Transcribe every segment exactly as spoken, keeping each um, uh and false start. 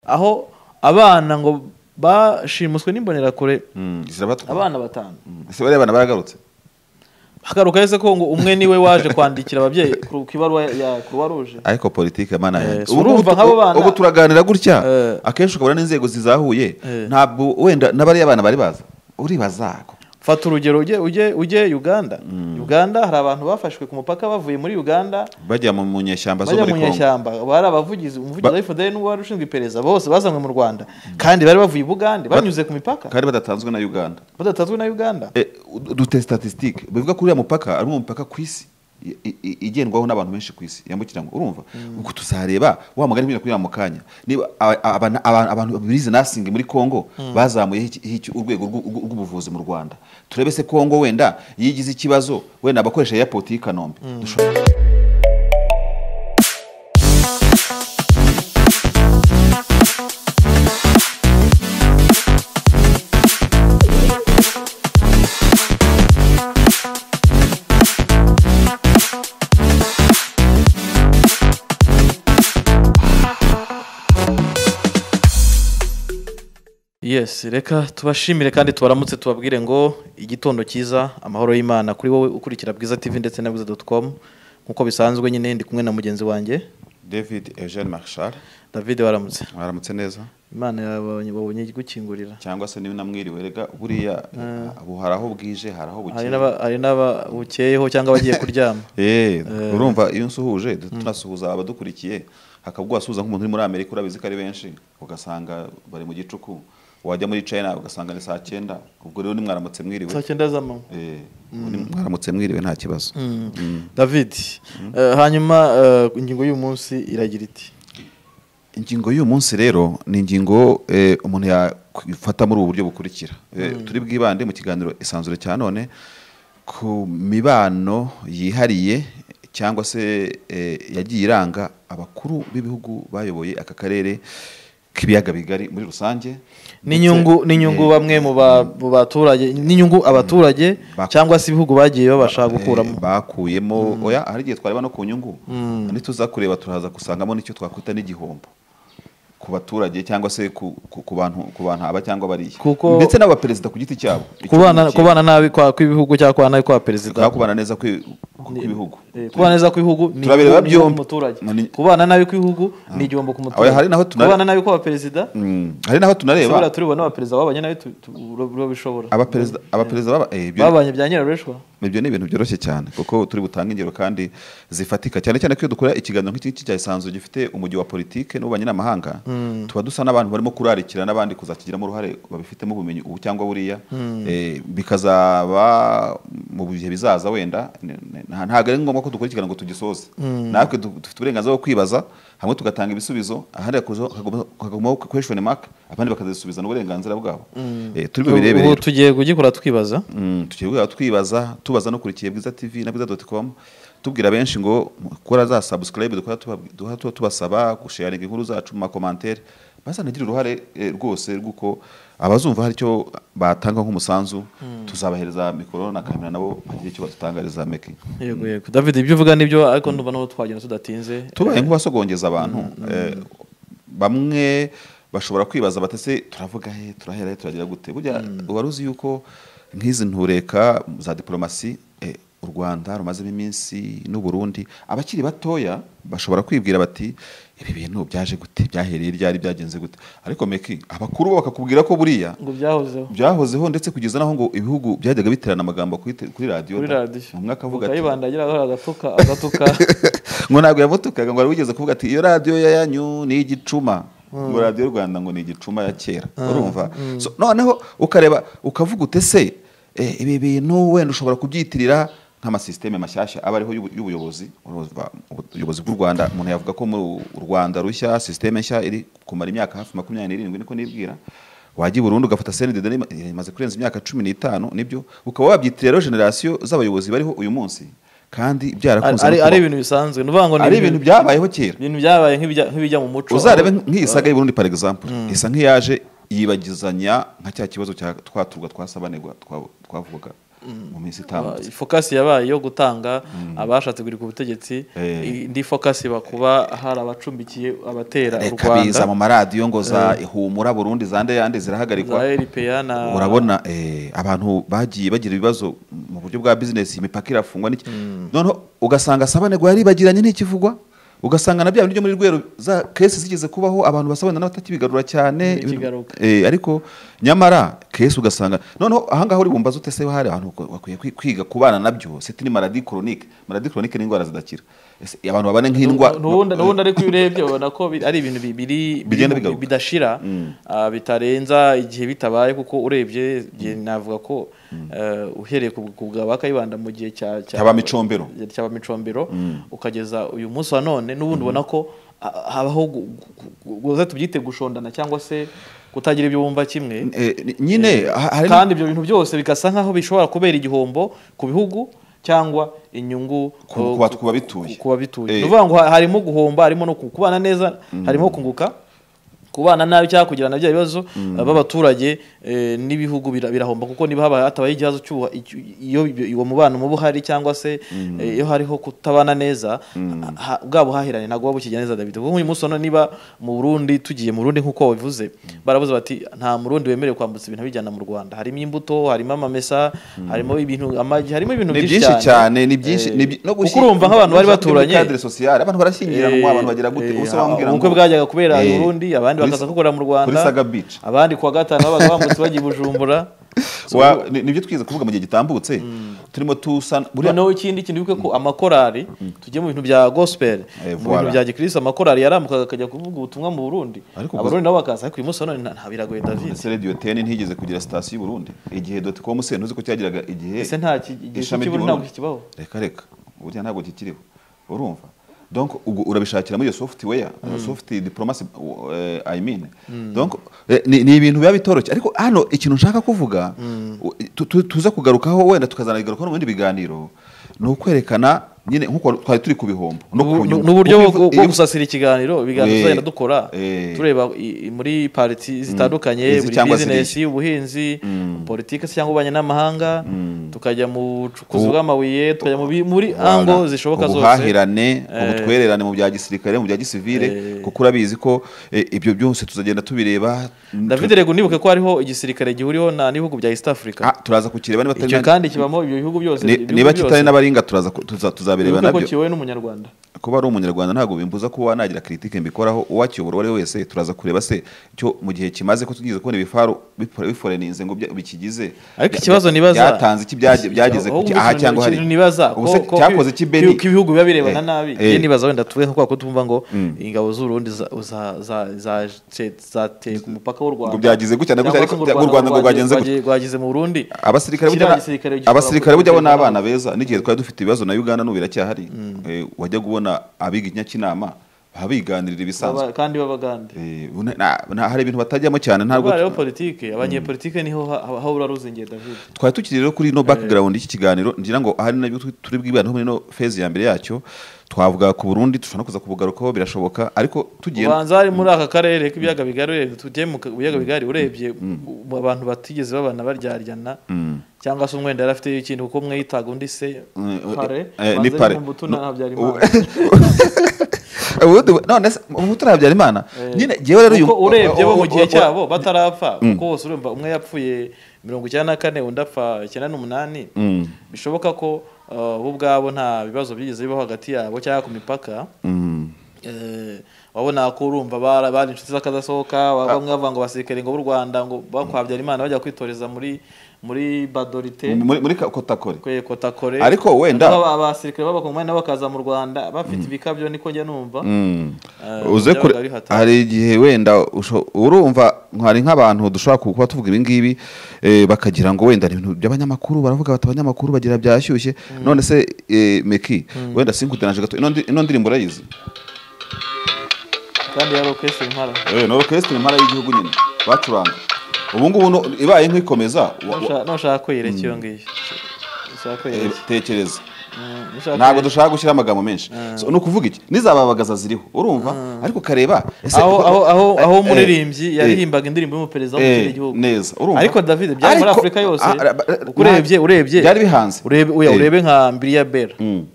aho abana ngo bashimuswe n'imbonera kure abana batanu ese bari abana baragarutse hagaruka ese ko ngo umwe niwe waje kwandikira ababyeyi ku kibaruwa ya Croix Rouge ariko politike mana urumva nk'abo bana ubu turaganira gutya akenshi ukabona n'inzego zizahuye ntabwo wenda n'abari abana bari baza uribazako fata urugero uje uje uje Uganda Uganda hari abantu bafashwe ku mupaka bavuye muri Uganda bajya mu munyeshyamba zo muri Kongo bajya mu munyeshyamba bari abavugizi umuvugizi wa F D L n'uwari ushinzwe iperereza bose bazanywe mu Rwanda kandi bari bavuye i Bugande banyuze ku mipaka kandi badatanzwe na Uganda badatanzwe na Uganda dute statistique bivuga kuri ya mupaka ari mu mupaka kwisi igendwaho n'abantu benshi kwisi yambukiramo urumva uko tuzareba wa magari bira kuri ya mukanya niba abantu birize nasinge muri Kongo bazamuye urwego rw'ubuvuzi mu Rwanda turebe se Kongo wenda yigize ikibazo wenda abakoresha ya politiki Kanombe Yes, reka tubashimire kandi tubaramutse tubabwire ngo igitondo cyiza amahoro y'Imana kuri wowe ukurikira Bwiza T V ndetse na bwiza dot com nkuko bisanzwe nyine ndi kumwe na mugenzi wanjye David Eugene Marshall. David waramutse waramutse neza Imana yabonye babonye gukingurira cyangwa se niba namwiriwe rega buriya abo haraho bwije haraho bukeye hari n'aba bukeyeho cyangwa bagiye kuryama eh urumva iyo nsuhuje tunasuhuza abadukurikiye hakabwo asuhuza nk'umuntu uri muri Amerika urabizi ko ari benshi ugasanga bari mu gicuku wajya muri China ugasanga ni saa cyenda ubwo rero ni mwaramutse mwiriwe saa cyenda z'amanywa eh ni mwaramutse mwiriwe nta kibazo David hanyuma ingingo y'uyu munsi iragira iti ingingo y'uyu munsi rero ni ingingo umuntu yafata muri ubu buryo bukurikira turi bwibande mu kiganiro isanzure cya none ku mibano yihariye cyangwa se yagiye iranga abakuru b'ibihugu bayoboye aka karere kibiyaga bigari muri rusange n'inyungu n'inyungu bamwe mu baturage n'inyungu abaturage cyangwa se ibihugu bagiye babasha gukuramo bakuyemo oya hari giye twareba no ku nyungu nituza kureba turaza gusangamo nicyo twakwita n'igihombo ku baturage cyangwa se ku bantu ku bantu aba cyangwa bariye ndetse n'aba president ku giti cyabo kubana kubana nabi kwa kwibihugu cyangwa kwa nabi kwa president kubana neza kw'ibihugu kubana neza kw'ibihugu ni turabireba byo muturage kubana nabi kw'ibihugu ni igihombo ku muturage hari naho tunareba kubana nabi kwa president hari naho tunareba sebara turibona aba president babanye nabi turabishobora aba president aba president baba eh babanye bya nyirareshwa ibyo ni ibintu byoroshye cyane kuko turi butanga ingero kandi zifatika cyane cyane ko dukora ikiganiro nk'iki cya isanzwe gifite umujyi wa politike n'ubanye n'amahanga tuba dusa n'abantu barimo kurarikira n'abandi kuzakigiramo uruhare babifitemo ubumenyi ubu cyangwa buriya bikazaba mu bihe bizaza wenda ntabwo ari ngombwa ko dukora ikiganiro ngo tugisoze natwe dufite uburenganzira bwo kwibaza hamwe tugatanga ibisubizo ahandi hakagumaho question mark abandi bakazisubiza n'uburenganzira bwabo turi birebere ubu tugiye kugikora twibaza tugiye kugikora twibaza tubaza no kurikiye Bwiza T V na bwiza dot com tubwira benshi ngo gukora za subscribe dukora tuba tubasaba gusharinga inkuru zacu mu commentaire bazanagira uruhare rwose rwuko abazumva hari cyo batanga nk'umusanzu tuzabahereza mikoro na kamera nabo bagiye cyo batangariza making yego yego David ibyo uvuga nibyo ariko ndumva no twagenda tudatinze tubaye nk'ubasogongeza abantu bamwe bashobora kwibaza batese turavuga he turahera turagira gute burya ubaruzi yuko nk'izi ntureka za diplomasi u Rwanda rumazemo iminsi n'u Burundi abakiri batoya bashobora kwibwira bati ibi bintu byaje gute byahereye ryari byagenze gute ariko meki abakuru bakakubwira ko buriya ngo byahozeho byahozeho ndetse kugeza naho ngo ibihugu byajyaga biterana amagambo kuri radio umwe akavuga ati kayibandagira aho agatuka agatuka ngo ntabwo yavutukaga ngo wigeze kuvuga ati iyo radio ya yanyu ni igicuma ngo radio y'u Rwanda ngo ni igicuma ya kera urumva noneho ukareba ukavuga utese ibi bintu wenda ushobora kubyitirira nk'ama systeme mashyashya aba ariho y'ubuyobozi ubuyobozi bw'u Rwanda umuntu yavuga ko mu Rwanda rushya systeme nshya iri kumara imyaka hafi makumyabiri n'irindwi niko nibwira wagiye Burundi ugafata C N D D imaze kurenza imyaka cumi n'itanu nibyo ukaba wabyitirira rero generation z'abayobozi bariho uyu munsi kandi byarakunze ari ari ibintu bisanzwe nuvuga ngo ni ari ibintu byabayeho kera ibintu byabaye nk'ibijya mu muco uzarebe nk'isaga y'u Burundi par exemple isa nk'iyaje yibagizanya nka cya kibazo cya twaturwa twasabanirwa twavuga mu minsi itambutse. Focus yabaye yo gutanga abashatse kugirika ubutegetsi, indi focus bakuba hari abacumbikiye abatera u Rwanda. Kabiza mu maradiyo ngo za ihumura Burundi zande yande zirahagarikwa. Urabona eh abantu bagiye bagira ibibazo mu buryo bwa business, imipaka irafungwa n'iki. None ugasanga sabane gwa yari bagiranye n'ikivugwa, ugasanga na bya bindi byo muri rwero za case zigeze kubaho abantu basabana n'abatakibigarura cyane eh ariko nyamara case ugasanga noneho ahangaho uri bumbaza utese hari abantu bakwiye kwiga kubana nabyo. C'est une maladie chronique. Maladie chronique ni indwara zidakira. Abantu babane nk'indwa nubundi nubundi ariko urebye ubona ko ari ibintu bibiri bidashira bitarenza igihe bitabaye, kuko urebye navuga ko uhereye ku bwa Kayibanda mu gihe cya cyaba micombero cyaba micombero ukageza uyu munsi wa none nubundi ubona ko habaho guza tubyite gushondana cyangwa se kutagira ibyo bumva kimwe nyine, kandi ibyo bintu byose bigasa nkaho bishobora kubera igihombo ku bihugu cyangwa inyungu kuba bituye kuba bituye nuvuga ngo harimo guhomba, harimo no kubana neza, harimo kunguka. Kubana nabi cyangwa kugira nabyo ibibazo b'abaturage n'ibihugu birahomba, kuko niba haba hatabaye igihazo cyuha iyo uwo mubano mu buhari cyangwa se iyo hariho kutabana neza bwa buhahirane ntago bukijya neza. David, kuko uyu munsi none niba mu Burundi tugiye mu Burundi nkuko wabivuze, baravuze bati nta Murundi wemerewe kwambutsa ibintu bijyana mu Rwanda. Harimo imbuto, harimo amamesa, harimo ibintu amagi, harimo ibintu byinshi cyane, ni byinshi no gushyira nk'abantu bari baturanye cadre social, abantu barashyingiranwa, abantu bagira gute ubuse bambwira ngo ubukwe bwajyaga kubera i Burundi, abandi bakaza kugora mu Rwanda, abandi kwa gatanu babaga bambutse bagiye Bujumbura. Nibyo twize kuvuga mu gihe gitambutse turimo tusa buriya no ikindi kintu bibuke ko amakorari tujye mu bintu bya gospel, mu bintu bya gikristo, amakorari yaramukaga akajya kuvuga ubutumwa mu Burundi, abarundi nabo bakaza. Ariko uyu munsi none nta biragoye David. Ese Radio ten ntigeze kugira station y'u Burundi igihe .com se ntuzi ko cyagiraga igihe. Ese nta cy'Uburundi ntabwo kibaho. Reka reka burya ntabwo kikiriho, urumva. Donc ubwo urabishakira muri iyo software, mm. soft diplomacy uh, I mean mm. donc ni, ni ibintu biba bitoroshye. Ariko hano ikintu nshaka kuvuga mm. tuza kugarukaho wenda tukazanayigaruka no mu bindi biganiro, no kwerekana nyine nkuko twari turi kubihomba n'uburyo bwo gusasira ikiganiro ibiganiro zenda dukora tureba muri parti zitandukanye, muri business, ubuhinzi, politike cyangwa ubanye n'amahanga, tukajya mu cukuzi bw'amabuye, tukajya muri ango zishoboka zose, ubuhahirane, ubutwererane mu bya gisirikare, mu bya gisivile, kuko urabizi ko ibyo byose tuzagenda tubireba. David, rego nibuke ko hariho igisirikare gihuriho na n'ibihugu bya East Africa. Ah, turaza kukireba niba icyo kandi kibamo ibyo bihugu byose, niba kitari n'abaringa turaza tuzabireba nabyo. Kuko kiwe n'umunyarwanda, kuba ari umunyarwanda ntago bimbuza ko wanagira critique mbikoraho uwakiyobora wari wese. Turaza kureba se cyo mu gihe kimaze ko tugize ko ibifaru biforeninze ngo bikigize, ariko ikibazo nibaza yatanze iki byageze kuki aha cyangwa hari nibaza ko cyakoze kibeni ibihugu biba birebana nabi. Je nibaza wenda tuve nko tumva ngo ingabo z'u Burundi za za zateye ku mupaka w'u Rwanda ngo byagize gutya na gutya, ariko u Rwanda ngo rwagenze rwagize mu Burundi. Abasirikare bujya abasirikare bujya bona abana beza, n'igihe twari dufite ibibazo na Uganda n'ubira cyahari, wajya kubona abiga inyakinama babiganirira ibisanzwe kandi babagande na hari ibintu batajyamo cyane. Ntabwo rero politike abanyepolitike niho aho uraruzingiye David. Twari tukiri rero kuri no background y'iki kiganiro, ngira ngo hari nabyo turi bwibana muri no phase ya mbere yacyo. Twavuga ku Burundi, dushobora kuza kubugarukaho birashoboka, ariko tugiye ubanza ari muri aka karere k'ibiyaga bigari, tugiye mu biyaga bigari, urebye abantu batigeze babana baryaryana cyangwa se umwenda yarafite ikintu kuko mwe yitaga undi se pare ni pare mu butuna habyara Imana. None mu butuna habyara Imana nyine jewe rero uko urebye bo mu gihe cyabo batarapfa, kuko bose urumva umwe yapfuye mirongo icyenda na kane undi apfa icyenda n'umunani. Bishoboka ko bo ubwabo nta bibazo byigeze bibaho hagati yabo cyangwa ku mipaka. Wabona ko urumva bari inshuti z'akadasohoka, bamwe bavuga ngo basirikare ngo b'u Rwanda ngo bakwabyara Imana bajya kwitoreza muri muri Badorite, muri Kotakore kwe Kotakore. Ariko wenda abasirikare b'abakongomani nabo bakaza mu Rwanda bafite ibikabyo, niko njya numva. Uze kure hari igihe wenda urumva hari nk'abantu dushobora kuba tuvuga ibi ngibi bakagira ngo wenda ibintu by'abanyamakuru, baravuga bati abanyamakuru bagira byashyushye. None se Meki wenda sinkutanaje gato ino ndirimbo urayizi kandi ya orchestre impara eh no orchestre impara y'igihugu nyine bacuranga. Ubu ngubu ibaye nk'ikomeza no shaka kwireka iyo ngiyo, shaka kwireka tekereza ntabwo dushaka gushyira amagambo menshi so no kuvuga iki nizababagaza ziriho urumva ariko kareba aho aho aho aho umuririmbyi yarihimbaga indirimbo y'umuperezida w'ikindi gihugu neza urumva ariko David byari muri Afrika yose urebye urebye byari bihanze urebe urebe nka Mbiriya Bera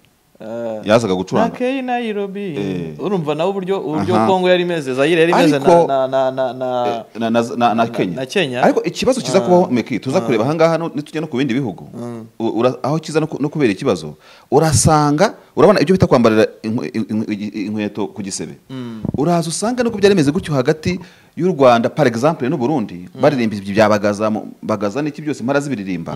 yazaga gucuranga nakei Nairobi urumva nawe uburyo uburyo Kongo yari imeze Zaire yari imeze na na na na na na Kenya na Kenya ariko ikibazo kiza kubaho meki tuza kureba hangaha nitujya no ku bindi bihugu aho kiza no kubera ikibazo urasanga urabona ibyo bita kwambarira inkweto ku gisebe uraza usanga nuko byari bimeze gutyo hagati y'u Rwanda par exemple n'u Burundi baririmba ibyo byabagaza bagaza n'iki byose mpara zibiririmba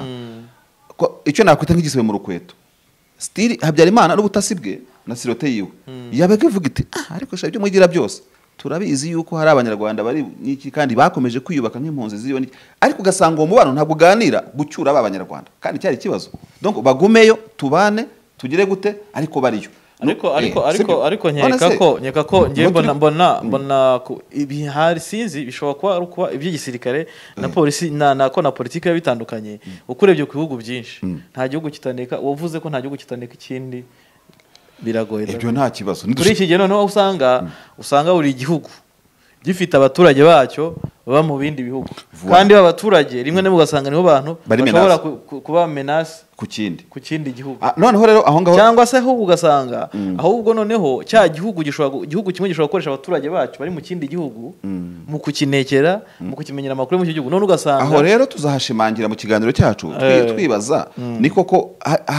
icyo nakwita nk'igisebe mu rukweto stili Habyarimana n'ubutasi bwe na sirote yiwe yabaga ivuga iti ah ariko sha ibyo mwigira byose turabizi yuko hari abanyarwanda bari niki kandi bakomeje kwiyubaka nk'impunzi ziyo niki ariko ugasanga uwo mubano ntabwo uganira gucyura aba banyarwanda kandi cyari ikibazo donc bagumeyo tubane tugire gute ariko bariyo ariko ariko ariko ariko nkeka ko nkeka ko ngiye mbona mbona mbona ibi hari sinzi bishobora kuba kuba iby'igisirikare na polisi na nako na politike bitandukanye ukurebye ku bihugu byinshi nta gihugu kitaneka wavuze ko nta gihugu kitaneka ikindi biragoye ibyo nta kibazo kuri iki gihe noneho usanga usanga buri gihugu gifite abaturage bacyo baba mu bindi bihugu kandi abaturage rimwe na ugasanga niho bantu bashobora kuba menace ku kindi ku kindi gihugu noneho rero aho ngaho cyangwa se aho ugasanga ahubwo noneho cya gihugu gishobora igihugu kimwe gishobora gukoresha abaturage bacu bari mu kindi gihugu mu kukinekera mu kukimenyera amakuru mu gihugu none ugasanga aho rero tuzahashimangira mu kiganiro cyacu twibaza ni koko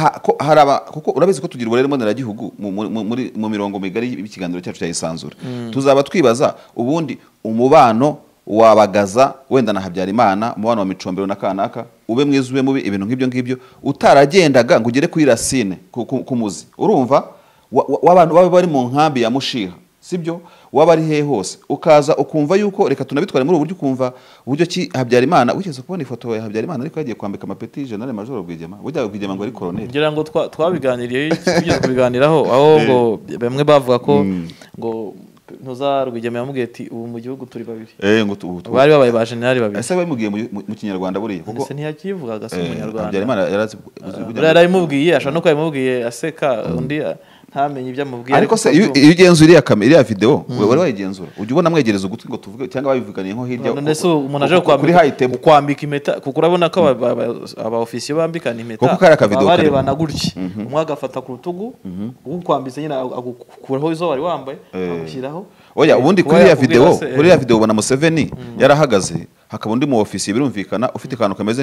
haraba kuko urabizi ko tugira uburere mbonera gihugu muri mu mirongo migari y'ikiganiro cyacu cya Isanzure tuzaba twibaza ubundi umubano wabagaza wenda na Habyarimana umubano wa Micombero na Kanaka ube mwiza ube mubi ibintu nk'ibyo ngibyo utaragendaga ngo ugere kuri Racine ku muzi urumva w'abantu baba bari mu nkambi ya Mushiha sibyo waba ari he hose ukaza ukumva yuko reka tunabitware muri uburyo ukumva uburyo ki Habyarimana wigeze kubona ifoto ya Habyarimana ariko yagiye kwambika amapeti General Major Rwigema burya Rwigema ngo ari colonel ngira ngo twabiganiriye tujye kubiganiraho aho ngo bamwe bavuga ko ngo ntuza Rwigema yamubwiye ati ubu mu gihugu turi babiri eh ngo bari babaye ba general babiri ese bamugiye mu kinyarwanda buriye kuko ese ntiyakivugaga se umunyarwanda Habyarimana yarazi yarayimubwiye ashaka no kwayimubwiye aseka undi ntamenye ibyo amubwiye ariko se iyo ugenzura iriya kamera iriya video wewe wayigenzura ujye ubona mwegereza ugutwi ngo tuvuge cyangwa babivuganiye nko hirya none se umuntu aje kwambika kwambika impeta kuko urabona ko aba ofisiye bambikana impeta barebana gutya umwe agafata ku rutugu ukwambitse nyine agukuraho izo wari wambaye agushyiraho oya ubundi kuri iriya video kuri iriya video ubona Museveni yarahagaze hakaba undi mu ofisiye birumvikana ufite akantu kameze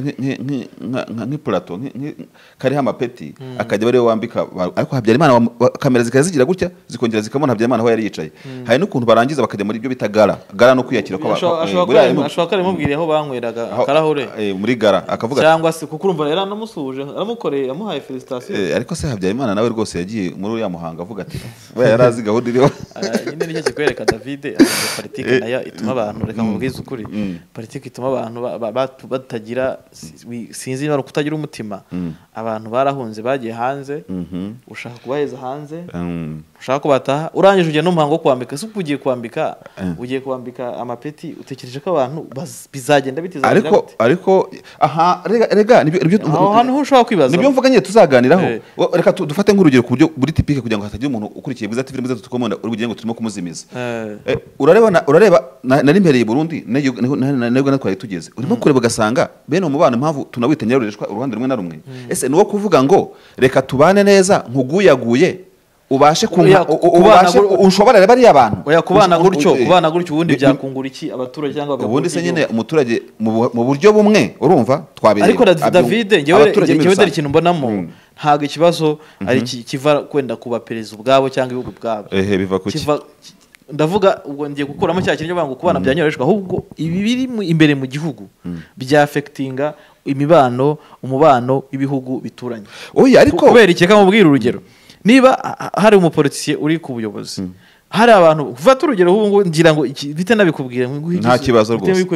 nk'ipulato kariho amapeti akajya bari wambika ariko Habyarimana kamera zikazigira gutya zikongera zikamona Habyarimana aho yari yicaye hari n'ukuntu barangiza bakajya muri ibyo bita gara gara no kwiyakira ko ashobora kumubwira aho banyweraga akarahure muri gara akavuga cyangwa se kuko urumva rero anamusuje aramukoreye amuhaye felicitation ariko se Habyarimana nawe rwose yagiye muri uriya muhanga avuga ati we yarazi gahunda iriho nyine nicyo kikwereka David politike nayo ituma abantu reka mubwize ukuri politike ituma abantu batagira sinzi no kutagira umutima abantu barahunze bagiye hanze ushaka kubaheza hanze ushaka kubataha urangije ugiye n'umuhango wo kwambika se ugiye kwambika ugiye kwambika amapeti utekereje ko abantu bizagenda bitiza ariko ariko aha rega rega nibyo aho hano ushaka kwibaza nibyo mvuga nyine tuzaganiraho reka dufate nk'urugero ku buryo buri tipike kugira ngo hatagira umuntu ukurikiye bwiza filime zetu tukomona urugiye ngo turimo kumuzimiza urareba urareba nari mpereye Burundi nego natwaye tugeze urimo kureba ugasanga bene umubano impamvu tunawita nyarureshwa uruhande rumwe na rumwe ese nuwo kuvuga ngo reka tubane neza nkuguyaguye ubashe ubashe ushobora reba ari abantu oya kubana gutyo kubana gutyo ubundi byakungura iki abaturage cyangwa abagabo ubundi se nyine umuturage mu buryo bumwe urumva twabireba ariko David ngewe ngewe dere ikintu mbonamo ntago ikibazo ari kiva kwenda kuba perezida ubwabo cyangwa ibihugu bwabo ehe biva kuki ndavuga ubwo ngiye gukuramo cya kintu cyo kubana byanyoreshwa ahubwo ibi biri imbere mu gihugu bya affectinga imibano umubano w'ibihugu bituranye oya ariko kubera ikeka mubwira urugero niba hari umupoliticiye uri ku buyobozi hari abantu ufata urugero ubu ngira ngo bite nabikubwira nta kibazo rwose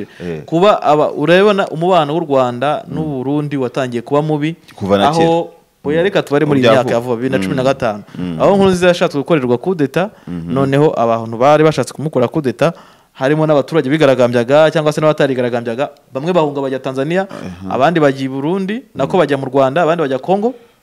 kuba aba urabona umubano w'u Rwanda n'u Burundi watangiye kuba mubi aho oya reka tubare muri imyaka ya vuba bibiri na cumi na gatanu aho Nkurunziza yashatse gukorerwa kudeta noneho abantu bari bashatse kumukora kudeta harimo n'abaturage bigaragambyaga cyangwa se n'abatarigaragambyaga bamwe bahunga bajya Tanzania abandi bagiye Burundi nako bajya mu Rwanda abandi bajya Kongo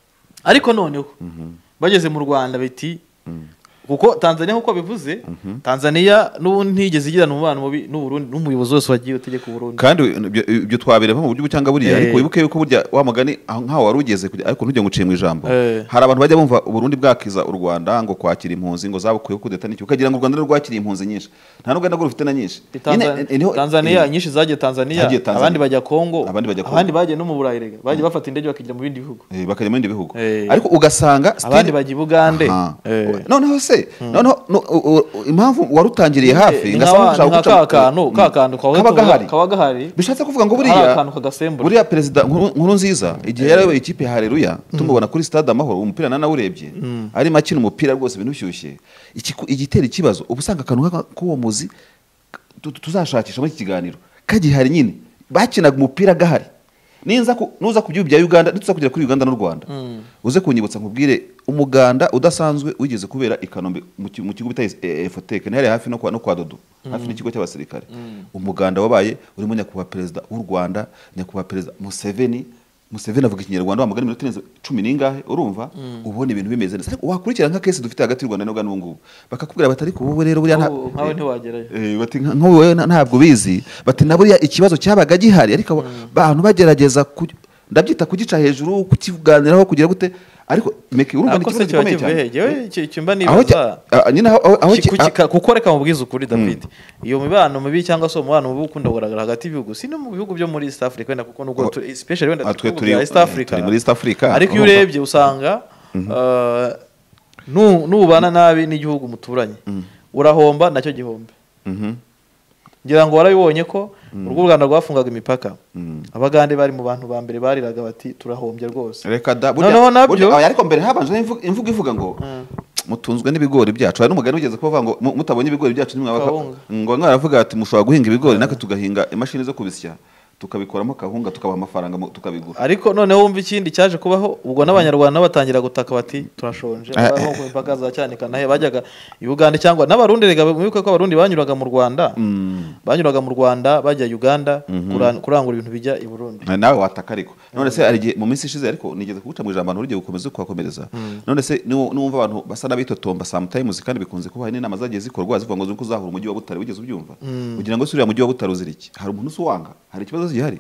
ariko noneho bageze mu Rwanda biti kuko Tanzania nkuko bivuze Tanzania n'ubundi ntigeze igirana umubano mubi n'u Burundi n'umuyobozi wose wagiye utegeka u Burundi kandi ibyo twabireba mu buryo cyangwa buriya ariko wibuke yuko burya wa magani nkaho wari ugeze ariko ntujye nguciye mu ijambo hari abantu bajya bumva u Burundi bwakiza u Rwanda ngo kwakira impunzi ngo zabukuye kudeta n'icyo ukagira ngo u Rwanda rwakiriye impunzi nyinshi nta n'ubwo ndagura ufite na nyinshi Tanzania nyinshi zagiye Tanzania abandi bajya Kongo abandi bagiye no mu Burayi rega bagiye bafata indege bakijya mu bindi bihugu bakajya mu bindi bihugu ariko ugasanga abandi bagiye Bugande noneho se noneho impamvu warutangiriye hafi ngasanga guca kakano kakando kaba gahari bishatse kuvuga ngo buriya buriya president nkuru nziza igihe yarayoboye ikipe ya Haleluya tumubona kuri stade Amahoro umupira nana urebye ari makina umupira rwose ibintu bishyushye igitera ikibazo ubusanga akantu k'uwo muzi tuzashakisha muri iki kiganiro kagihari nyine bakinaga umupira gahari ninza nuza kubyubya Uganda ndetse kugera kuri Uganda n'u Rwanda uze kunyibutsa nkubwire umuganda udasanzwe wigeze kubera ikanombe mu kigo bita Efoteke ntari hafi no kwa no kwa Dodo hafi n'ikigo cy'abasirikare umuganda wabaye urimo nyakubahwa perezida w'u Rwanda nyakubahwa perezida Museveni Museveni avuga ikinyarwanda wa magana minota cumi n'ingahe urumva ubone ibintu bimeze neza ariko wakurikira nka case dufite hagati y'u Rwanda n'Uganda n'ubungubu bakakubwira batari ko wowe rero buriya nkawe ntiwagerayo eh bati nkawe ntabwo bizi bati naburiya ikibazo cyabaga gihari ariko abantu bagerageza ndabyita kugica hejuru kukiganiraho kugira gute ariko meke urumva n'ikibazo gikomeye cyane yewe cyimba nibaza nyina aho kuko reka mubwiza ukuri David iyo mibano mubi cyangwa so umubano mubi ukunda kugaragara hagati y'ibihugu si no mu bihugu byo muri East Africa wenda kuko nubwo especially wenda turi East Africa muri East Africa ariko iyo urebye usanga nubana nabi n'igihugu muturanye urahomba nacyo gihombe ngira ngo warabibonye ko urwo Rwanda rwafungaga imipaka abagande bari mu bantu ba mbere bariraga bati turahombye rwose reka da burya ariko mbere habanje imvugo ivuga ngo mutunzwe n'ibigori byacu hari n'umugani ugeze kuvuga ngo mutabonye ibigori byacu nimwabaka ngo mwaravuga ati mushobora guhinga ibigori naka tugahinga imashini zo kubisya tukabikoramo kahunga tukabaha amafaranga tukabigura ariko noneho wumva ikindi cyaje kubaho ubwo n'abanyarwanda batangira gutaka bati turashonje aho ku mipaka za cyanika nahe bajyaga i Uganda cyangwa n'abarundi rega mwibuka ko abarundi banyuraga mu Rwanda banyuraga mu Rwanda bajya Uganda kurangura ibintu bijya i Burundi nawe wataka ariko none se ari mu minsi ishize ariko nigeze kuguca mu ijambo urije gukomeza kwakomereza none se numva abantu basa nabitotomba sometimes kandi bikunze kuba hari n'inama zagiye zikorwa zivuga ngo zuko uzahura umujyi wa Butare wigeze ubyumva kugira ngo suriya mujyi wa Butare uziriki hari umuntu usuwanga hari ikibazo zihari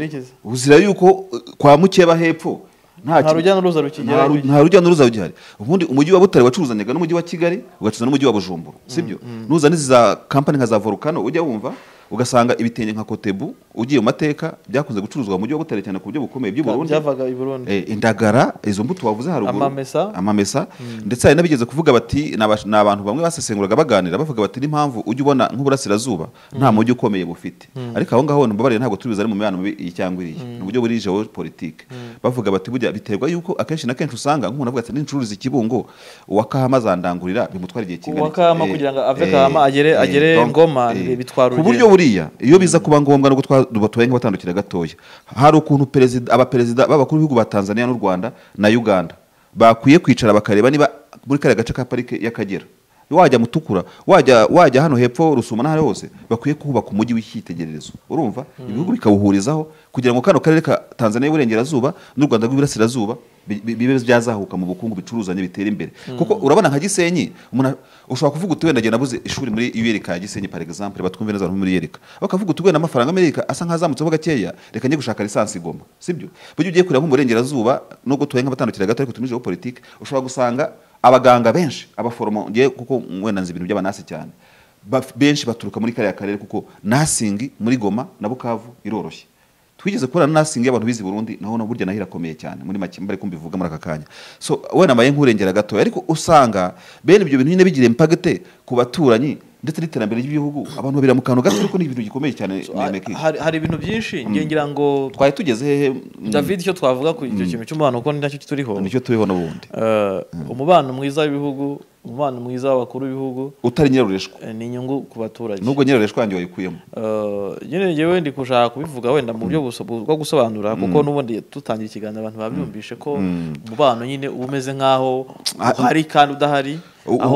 uzira yuko kwa Mukeba hepfo nta rujya n'uruza rukigera nta rujya n'uruza rugihari ubundi umujyi wa Butare wacuruzanyaga n'umujyi wa Kigali ugacuza n'umujyi wa Bujumbura sibyo nuza nizi za company nka za Volcano ujya wumva ugasanga ibitenge nka Kotebu ugiye mu mateka byakunze gucuruzwa mu mujyi wa Butare cyane ku buryo bukomeye by'u Burundi byavaga i Burundi eh indagara izo mbuto wavuze haruguru amamesa amamesa ndetse hari nabigeze kuvuga bati n'abantu bamwe basesenguraga baganira bavuga bati n'impamvu ujye ubona nk'uburasirazuba nta mujyi ukomeye bufite ariko aho ngaho mbabare ntabwo tubiza ari mu mibano mibi cyangwiriye n'uburyo buri geopolitique bavuga bati burya biterwa yuko akenshi na kenshi usanga nk'umuntu avuga ati n'incururiza ikibungo uwakahama zandangurira bimutwara igihe kingana uwakahama kugira ngo ave kahama agere agere Ngoma bitwara ku buryo buriya iyo biza kuba ngombwa no gutwara nk'abatandukira gatoya hari ukuntu perezida aba perezida b'abakuru b'ibihugu ba Tanzania n'u Rwanda na Uganda bakwiye kwicara bakareba niba muri kare gace ka parike y'Akagera wajya mutukura wajya wajya hano hepfo Rusuma n'ahari hose bakwiye kubaka umujyi w'icyitegererezo urumva ibihugu bikawuhurizaho kugira ngo kano karere ka Tanzania y'uburengerazuba n'u Rwanda rw'ibirasirazuba bibe byazahuka mu bukungu bicuruzanye bitera imbere kuko urabona nka Gisenyi umuntu ushobora kuvuga uti wenda genda nabuze ishuri muri U R K ya Gisenyi par exemple batwumve neza muri U R K bakavuga uti wenda amafaranga Amerika asa nkazamutse ho gakeya reka nje gushaka lisansi Goma sibyo buryo ugiye kureba mu burengerazuba no gutoye nk'abatandukira gato ariko tumije politique ushobora gusanga abaganga benshi abaforomo ngiye kuko wenda nzi ibintu by'abanasi cyane benshi baturuka muri kare ya karere kuko nasingi muri Goma na Bukavu iroroshye twigeze kubona nasingi y'abantu bizi Burundi naho no burya nahira komeye cyane muri make mbare kumbivuga muri akakanya so wena maye nkurengera gato ariko usanga bene ibyo bintu nyine bigire impagate ku baturanyi ndetse n'iterambere ry'ibihugu abantu babira mu kantu gato ariko ni ibintu gikomeye cyane hari hari ibintu byinshi ngira ngo twaye tugeze hehe David icyo twavuga ku icyo kintu cy'umubano uko nicyo turiho nicyo turiho n'ubundi umubano mwiza w'ibihugu umubano mwiza w'abakuru b'ibihugu utari nyirarureshwa ni inyungu ku baturage nubwo nyirarureshwa yanjye wayikuyemo nyine ngewe ndi kushaka kubivuga wenda mu buryo bwo gusobanura kuko n'ubundi tutangira ikiganiro abantu babyumvishe ko umubano nyine umeze nk'aho uhari kandi udahari aho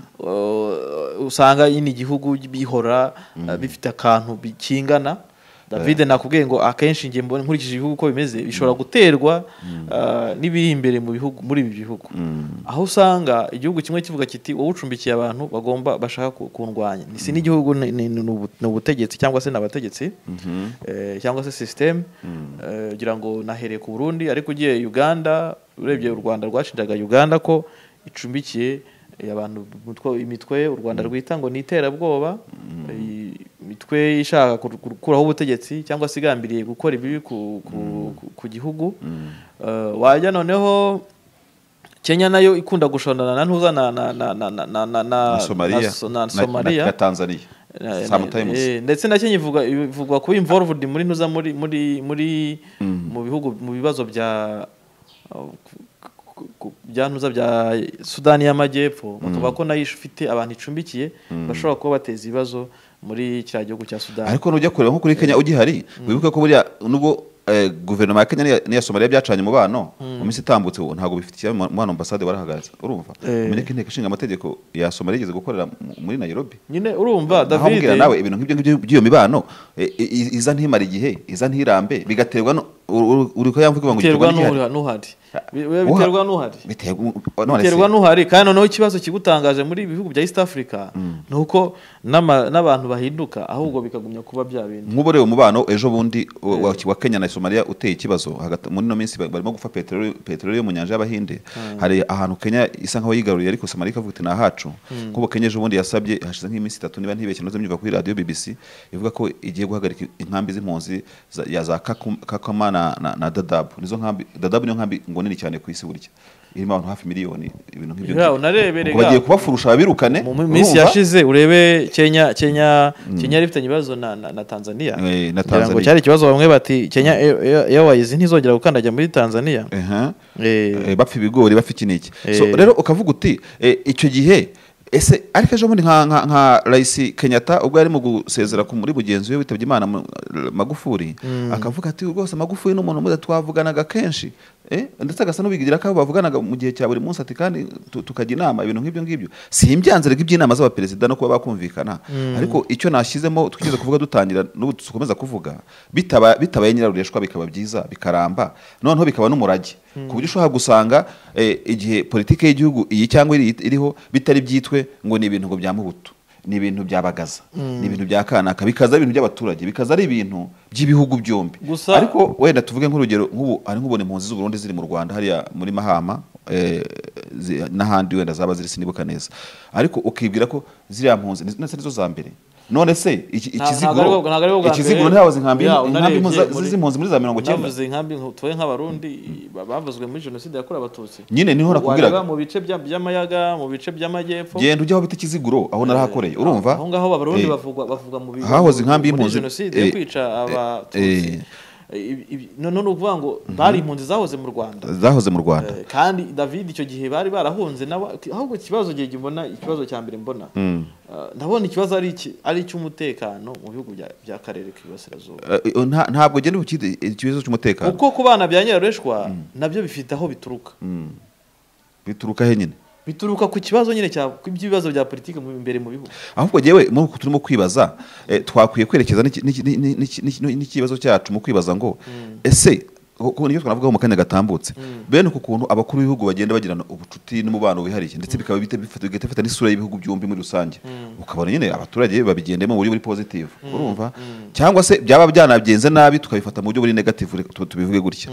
usanga nyine igihugu bihora bifite akantu bikingana David nakubwiye ngo akenshi ngiye mbona nkurikije ibihugu uko bimeze bishobora guterwa uh, n'ibiri imbere mu bihugu muri ibi bihugu aho usanga igihugu kimwe kivuga kiti wowe ucumbikiye abantu bagomba bashaka kundwanya ni si n'igihugu n'ubutegetsi cyangwa se n'abategetsi eh, cyangwa se system kugira ngo nahereye ku Burundi ariko ugiye Uganda urebye u Rwanda rwashinjaga Uganda ko icumbikiye abantu imitwe u Rwanda rwita ngo ni iterabwoba imitwe ishaka gukuraho ubutegetsi cyangwa se igambiriye gukora ibibi ku ku gihugu wajya noneho Kenya nayo ikunda gushondana na ntuza na na na na na na na Somalia na Somalia na Tanzania sometimes ndetse na Kenya ivuga ivugwa ko involved muri ntuza muri muri muri mu bihugu mu bibazo bya byantuza bya Sudani y'Amajyepfo bakaba ko nayo ifite abantu icumbikiye bashobora kuba bateza ibibazo muri kiriya gihugu cya Sudani ariko nujya kureba nko kuri Kenya ugihari wibuke ko buriya nubwo guverinoma ya Kenya n'iya Somalia byacanye umubano mu minsi itambutse ntabwo bifitiye umubano ambasade warahagaze urumva umenye ko inteko ishinga amategeko ya Somalia igeze gukorera muri Nairobi nyine urumva David nawe ibintu nk'ibyo by'iyo mibano iza ntimara igihe iza ntirambe bigaterwa uri ko yamvuga ngo biterwa n'uhari biterwa n'uhari biterwa n'uhari kandi noneho ikibazo kigutangaje muri ibihugu bya East Africa nuko n'abantu bahinduka ahubwo bikagumya kuba bya bintu nk'ubo rero umubano ejo bundi wa Kenya na Somalia uteye ikibazo muri no minsi barimo gufa petrol petrol yo mu nyanja y'Abahinde hari ahantu Kenya isa nkaho yigaruriye ariko Somalia ikavuga iti na hacu nk'ubo Kenya ejo bundi yasabye hashize nk'iminsi itatu niba ntibeshye noze mbyuva kuri radio B B C ivuga ko igiye guhagarika inkambi z'impunzi ya za Kakuma na na Dadaab nizo nkambi Dadaab niyo nkambi ngo nini cyane ku isi burya irimo abantu hafi miliyoni ibintu nk'ibyo ya unareberega bagiye kubafurusha abirukane mu minsi yashize urebe Kenya Kenya Kenya rifitanye ibibazo na na Tanzania na Tanzania cyari ikibazo bamwe bati Kenya Airways ntizongera gukandajya muri Tanzania eh bapfa ibigori bapfa kiniki so rero ukavuga uti icyo gihe ese ariko ejo bundi nka nka Raisi Kenyatta ubwo yari mu gusezera ku muri bugenzi we witabye Imana Magufuli akavuga ati rwose Magufuli n'umuntu muda twavuganaga kenshi eh ndetse agasa n'ubigira ko bavuganaga mu gihe cya buri munsi ati kandi tukajya inama ibintu nk'ibyo ngibyo simbyanzere iby'inama z'aba president no kuba bakumvikana ariko icyo nashyizemo twigeze kuvuga dutangira n'ubu dukomeza kuvuga bitaba bitabaye nyirarureshwa bikaba byiza bikaramba noneho bikaba n'umurage ku buryo ushobora gusanga igihe politike y'igihugu iyi cyangwa iriho bitari byitwe ngo ni ibintu ngo byamubuto ni ibintu byabagaza ni ibintu bya kanaka bikaza ibintu by'abaturage bikaza ari ibintu by'ibihugu byombi ariko wenda tuvuge nk'urugero nk'ubu ari nk'ubone impunzi z'u Burundi ziri mu Rwanda hariya muri Mahama n'ahandi wenda zaba ziri sinibuka neza ariko ukibwira ko ziriya mpunzi ndetse nizo za mbere none se ikiziguro ikiziguro ntabaze inkambi inkambi z'impunzi muri za mirongo icyenda navuze inkambi tuwe nk'abarundi bavuzwe muri jenoside yakorewe abatutsi nyine niho nakubwiraga mu bice by'amayaga mu bice by'amajyepfo genda ujyaho bita ikiziguro aho narahakoreye urumva aho ngaho abarundi bavugwa bavuga mu bice hahoze inkambi y'impunzi jenoside yo kwica abatutsi none nuvuga ngo bari impunzi zahoze mu Rwanda zahoze mu Rwanda kandi David icyo gihe bari barahunze nabo ahubwo ikibazo gihe gibona ikibazo cya mbere mbona ndabona ikibazo ari iki ari cy'umutekano mu bihugu bya karere k'Iburasirazuba ntabwo gende bukide ikibazo cy'umutekano uko kubana bya nyarureshwa nabyo bifite aho bituruka bituruka he nyine bituruka ku kibazo nyine cya by'ibibazo bya politike mu imbere mu bihugu ahubwo jewe mu turimo kwibaza twakwiye kwerekeza n'ikibazo cyacu mu kwibaza ngo ese ko niyo twanavuga mu kanya gatambutse bene ku kuntu abakuru b'ibihugu bagenda bagirana ubucuti n'umubano wihariye ndetse bikaba bifata n'isura y'ibihugu byombi muri rusange ukabona nyine abaturage babigendemo muri buri positive urumva cyangwa se byaba byanabyenze nabi tukabifata mu buryo buri negative tubivuge gutya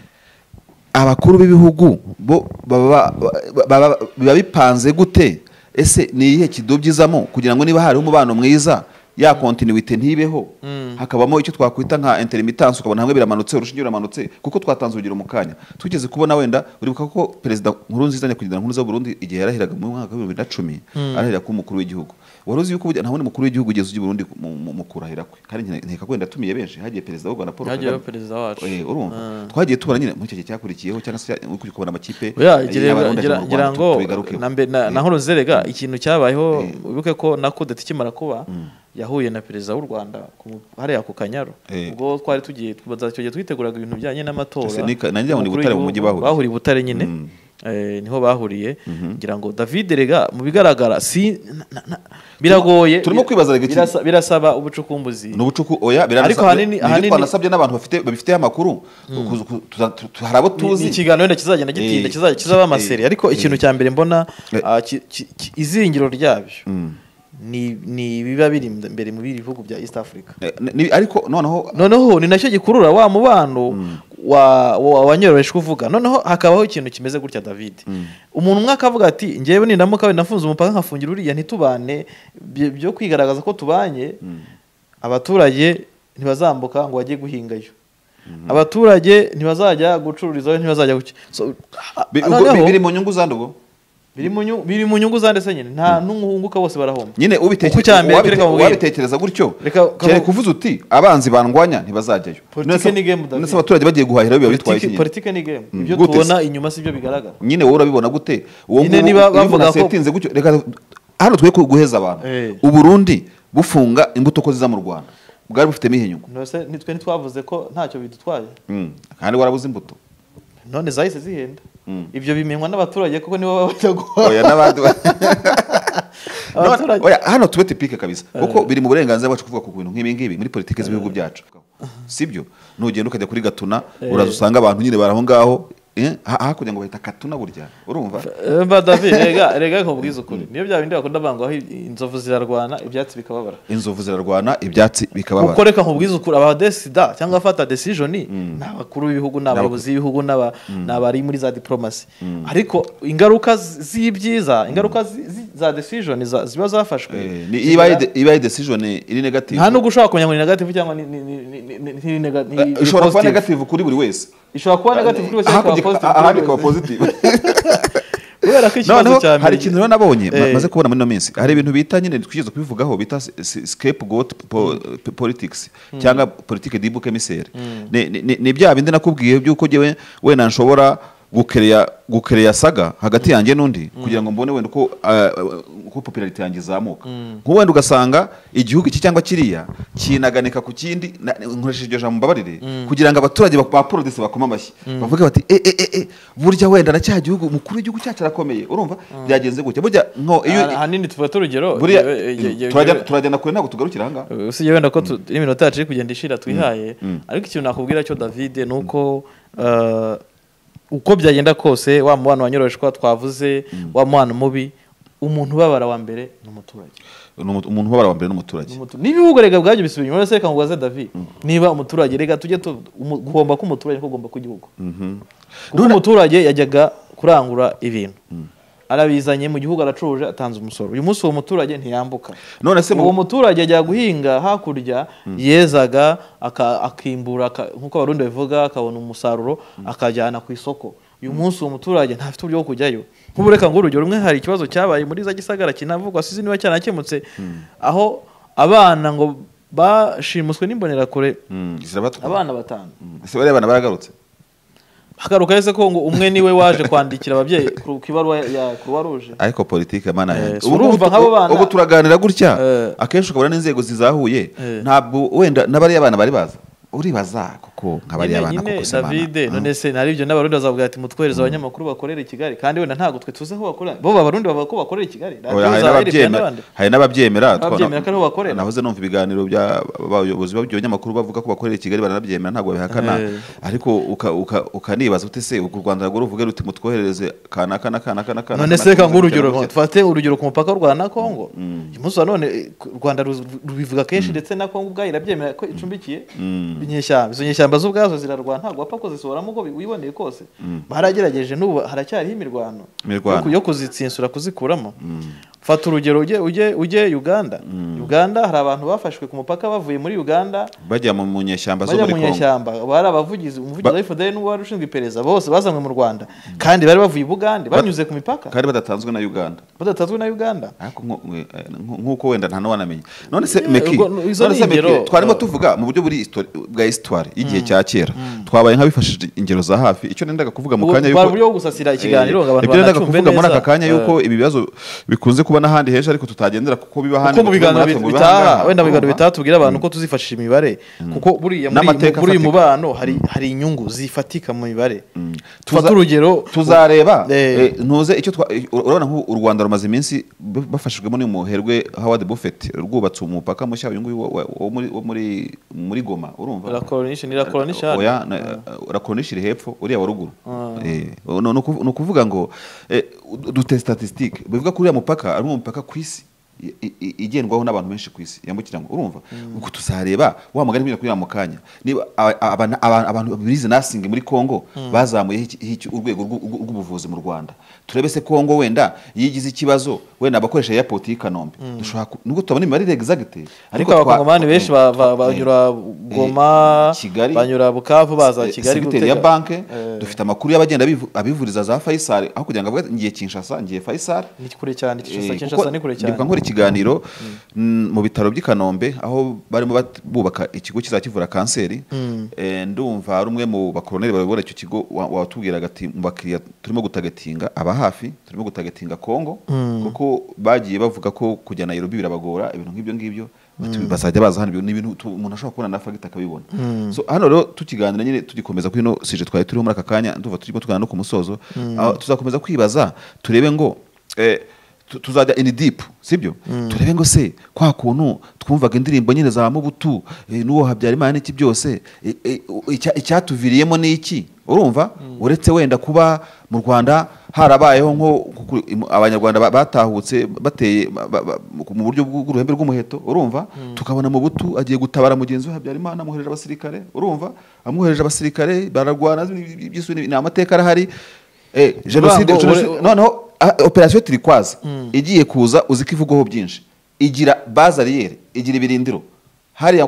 abakuru b'ibihugu bo baba bipanze gute ese ni iyihe kidobyizamo kugira ngo niba hari umubano mwiza ya continuity ntibeho hakabamo icyo twakwita nka intermittence ukabona hamwe biramanutse urushinge ruramanutse kuko twatanze urugero mu kanya tugeze kubona wenda uribuka ko perezida Nkurunziza nyakwigendera nkuru za Burundi igihe yarahiraga mu mwaka wa bibiri na cumi arahira ku mukuru w'igihugu waruzi yuko nta wundi mukuru w'igihugu ugeze ujye Burundi mu kurahira kwe kandi nteka kwenda tumiye benshi hagiye perezida w'u Rwanda Paul Kagame hagiye perezida wacu eh urumva twagiye tubona nyine muri icyo cyakurikiyeho cyangwa se uri kubona amakipe ngira ngo na Nkurunziza rega ikintu cyabayeho wibuke ko nako datikimara kuba yahuye na perezida w'u Rwanda hariya ku Kanyaru ubwo twari tugiye twiteguraga ibintu byanye n'amatora nanjye ngo ni Butare mu mujyi bahuri bahuri Butare nyine eh, niho bahuriye ngira ngo David rega mu bigaragara si na- na- biragoye turimo kwibaza rega iki- birasa- birasaba ubucukumbuzi n'ubucuku oya Ariko ahanini- ahanini- twanasabye n'abantu bafite babifite amakuru kuza- ku- tuza- tu- tu- hari abo Ni- ni tuzi ikiganiro wenda kizagenda gitinda Eh, kizajya kizaba eh, amaseri ariko ikintu cya mbere mbona Eh. ah, ki- ki- ki- izingiro ryabyo Mm. ni ni biba biri imbere mu bihugu bya East Africa Eh, ni- ariko noneho noneho ni nacyo gikurura wa mubano wa wa- wanyoroshe kuvuga noneho hakabaho ikintu kimeze gutya David umuntu umwe akavuga ati njyewe nindamuka wenda nafunze umupaka nkafungira uriya ntitubane byo byo kwigaragaza ko tubanye abaturage ntibazambuka ngo bajye guhingayo abaturage ntibazajya gucururizayo ntibazajya guki so, bi- ubwo noneho- bi- biri mu nyungu zandi ubwo biri mu nyu- biri mu nyungu zande se nyine nta n'umwunguka bose barahomba nyine Uko ubitekereza icya mbere wabite- reka mubwire. wabitekereza gutyo Reka- cyane kuvuza uti abanzi bandwanya ntibazajyayo Politike ni game, David. nese abaturage bagiye guhahira biba bitwaye Politiki- iki politike ni game ibyo Gute se? tubona inyuma si byo bigaragara nyine wowe urabibona gute uwo Nyine nguwo niba iyo bavuga umuntu ko- asetinze gutyo reka hano twe guheza abantu Eh. uburundi bufunga imbuto ko ziza mu Rwanda bwari bufitemo ihinyungu Nose nitwe ntitwavuze ko ntacyo bidutwaye Mm. kandi warabuze imbuto none zahise zihenda Mm. ibyo bimenywa n'abaturage kuko nibo baba bajya guhaha oya n'abandi ba- Abaturage- None- oya hano tube tipike kabisa kuko biri mu burenganzira bwacu kuvuga ku bintu nk'ibi ngibi muri politiki z'ibihugu byacu sibyo nugenda ukajya kuri Gatuna uraza usanga abantu nyine baraho ngaho eh, ha- hakurya ngo bahita Katuna burya urumva Eh, mba David rega rega nkubwiza ukuri niyo bya bindi bakunda bangaho inzovu zirarwana ibyatsi bikababara inzovu zirarwana ibyatsi bikababara kuko reka nkubwiza ukuri abadesida cyangwa afata decision ni abakuru b'ibihugu n'abayobozi b'ibihugu n'aba n'abari muri za diplomasi ariko ingaruka z- z'ibyiza ingaruka zi- zi- za decision za- ziba zafashwe Eh, ni- ibaye de- ibaye decision iri negative nta nubwo ushobora kumenya ngo ni negative cyangwa ni ni ni ni ni ni nega- ni- Eh, ni ishobora kuba positive. negative kuri buri wese ishobora kuba negative kuri wese ariko ahandi ikaba positive ahandi kuri ikaba wese. positive kubera ko ikibazo noneho cya mbere hari ikintu rero nabonye ma- Eh. maze kubona muri ino minsi hari ibintu bita nyine twigeze kubivugaho bita s- s- scapegoat po- p- politics cyangwa politique du bouc émissaire Ni- ni- ni- ni bya bindi nakubwiye by'uko jyewe wenda nshobora gukereya gukereya saga hagati yanjye n'undi kugira ngo mbone wenda uko ah, uko popularity yanjye izamuka nk'ubu wenda ugasanga igihugu iki cyangwa kiriya kinaganika ku kindi na- nkoresheje iryo jambo mbabarire kugira ngo abaturage ba- ba Parodesi bakoma amashyi bavuge bati e e e e burya wenda na cya gihugu umukuru w'igihugu cyacu arakomeye urumva byagenze gutya burya nko iyo Ah, ahanini tufata urugero buriya eh, eh, eh, turajya- turagenda kure ntabwo tugarukira aha ngaha eh, usibye wenda ko tu- n'iminota yacu iri kugenda ishira twihaye ariko ikintu nakubwira cyo David ni uko eh, uko byagenda kose wa mubano wanyoreshwa twavuze wa mubano mubi umuntu ubabara wa mbere ni umuturage Ni umu- umuntu ubabara wa mbere n'umuturage Umutu- n'ibihugu rega bwabyo bisubira inyuma reka ngubaze David niba umuturage rega tujye tu- umu- guhomba k'umuturage ko gomba kw'igihugu kuko umuturage yajyaga kurangura ibintu arabizanye mu gihugu aracuruje atanze umusoro uyu munsi uwo muturage ntiyambuka none se mu- uwo muturage ajya guhinga hakurya yezaga aka- akimbura aka- nk'uko abarundi babivuga akabona umusaruro akajyana ku isoko uyu munsi uwo muturage ntafite uburyo bwo kujyayo nk'ubu reka ngo urugero rumwe hari ikibazo cyabaye muri za Gisagara kinavugwa sizi niba cyanakemutse aho abana ngo bashimuswe n'imbonerakure Mm, zirabatwara. abana batanu Mm. ese bariya bana baragarutse hagaruka ese ko ngo umwe niwe waje kwandikira ababyeyi ku ku ibaruwa ya Croix Rouge ariko politike mana Eh, yanjye so urumva nk'abo bana- ubu turaganira gutya Eh. akenshi ukabona n'inzego zizahuye Eh. ntabwo wenda n'abariya bana bari baza uribaza koko nk'abariya nyine bana nyine koko se mana David none se nari ibyo n'abarundi bazavuga ati mutwohereza abanyamakuru bakorera i Kigali kandi wenda ntabwo twe tuzi aho bakorera bo abarundi bavuga ko bakorera i Kigali Radio Oya, hari za R F I n'ababyemera n'abandi. hari n'ababyemera twa- Ababyemera ko ariho bakorera. nahoze numva ibiganiro by'abayobozi b'ibinyamakuru bavuga ko bakorera i Kigali baranabyemera ntabwo babihakana Eh. ariko uka- uka- ukanibaza ute se u Rwanda rwo ruvuge ruti mutwoherereze kanaka na kanaka na kanaka none se reka ngo urugero tufate urugero ku mupaka w'u Rwanda na Kongo uyu munsi wa none eh, u Rwanda ruz- rubivuga kenshi ndetse na Kongo ubwayo irabyemera ko icumbikiye inyeshyamba izo nyeshyamba z'ubwazo zirarwana ntabwo wapfa kuzisohoramo uko wiboneye kose baragerageje n'ubu haracyariho imirwano Imirwano. yo ku- yo kuzitsinsura kuzikuramo fata urugero ujye ujye ujye Uganda Uganda hari abantu bafashwe ku mupaka bavuye muri Uganda bajya mu mu nyeshyamba zo bajya muri mu Kongo nyeshyamba bari abavugizi umuvugizi Ba- wa F D L n'uwari ushinzwe iperereza bose bazanywe mu Rwanda kandi bari bavuye i Bugande banyuze ku mipaka kandi badatanzwe na Uganda badatazwe na Uganda ariko nko- nko- nk'uko wenda nta n'uwanamenye none se Yeah, Meki ubwo izo none ni se Meki, ingero, twarimo uh, tuvuga mu buryo buri histori- bwa histoire y'igihe cya kera twabaye nk'abifashije ingero za hafi icyo nendaga kuvuga mu Ubu kanya bwari yuko uburyo bwo gusasira ikiganiro ngo abantu ibyo nendaga banacyumve kuvuga muri aka neza. kanya yuko ibi bibazo bikunze kuba n'ahandi henshi ariko tutagendera kuko biba handi kuko mu biganiro bitaha wenda mu biganiro bitaha tubwira abantu ko tuzifashisha imibare kuko buriya muri uyu mubano hari hari inyungu zifatika mu mibare tufata urugero tuzareba ntuze icyo urabona nko u Rwanda rumaze iminsi bafashijwemo n'umuherwe Howard Buffett rwubatse umupaka mushya uyu nguyu wo muri muri Goma urumva la colonisation la colonisation oya la colonisation hepfo uriya wa ruguru eh no kuvuga ngo dute statistique bivuga kuri ya mupaka ari umupaka kwisi igendwaho n'abantu benshi kwisi yambukira ngo urumva uko tuzareba wa magari bira kuri amukanya niba abantu birize nasinge muri Kongo bazamuye urwego rw'ubuvuzi mu Rwanda turebe se Kongo wenda yigize ikibazo wenda abakoresha airport y'Ikanombe dushaka nuko tubona imibare exact ariko abakongomani benshi banyura Goma banyura Bukavu baza Kigali gutera ya banke dufite amakuru y'abagenda abivuriza za Faisal aho kugira ngo ngiye Kinshasa ngiye Faisal ni kure cyane Kinshasa ni kure cyane ikiganiro mu bitaro by'Ikanombe aho barimo bubaka ikigo kizakivura kanseri ndumva ari umwe mu bakoloneli bayobora icyo kigo watubwiraga ati mu bakiriya turimo gutagatinga aba hafi turimo gutagatinga Kongo kuko bagiye bavuga ko kujya Nairobi birabagora ibintu nk'ibyo ngibyo bazajya baza hano n'ibintu umuntu ashobora kubona na fagita akabibona so hano rero tukiganira nyine tugikomeza kuri no sije twari turiho muri aka kanya ndumva turimo tugana no ku musozo tuzakomeza kwibaza turebe ngo eh tuzajya in deep sibyo turebe ngo se kwa kuntu twumvaga indirimbo nyine za Mobutu n'uwo Habyarimana n'iki byose icyatuviriyemo n'iki urumva uretse wenda kuba mu Rwanda harabayeho nko abanyarwanda batahutse bateye mu buryo bw'uruhembe rw'umuheto urumva tukabona Mobutu agiye gutabara mugenzi we Habyarimana amuhereje abasirikare urumva amuhereje abasirikare bararwana by'isuni n'amateka arahari eh genocide noneho operation Turquoise igiye kuza uzikivugaho byinshi igira bazariyere igira ibirindiro hari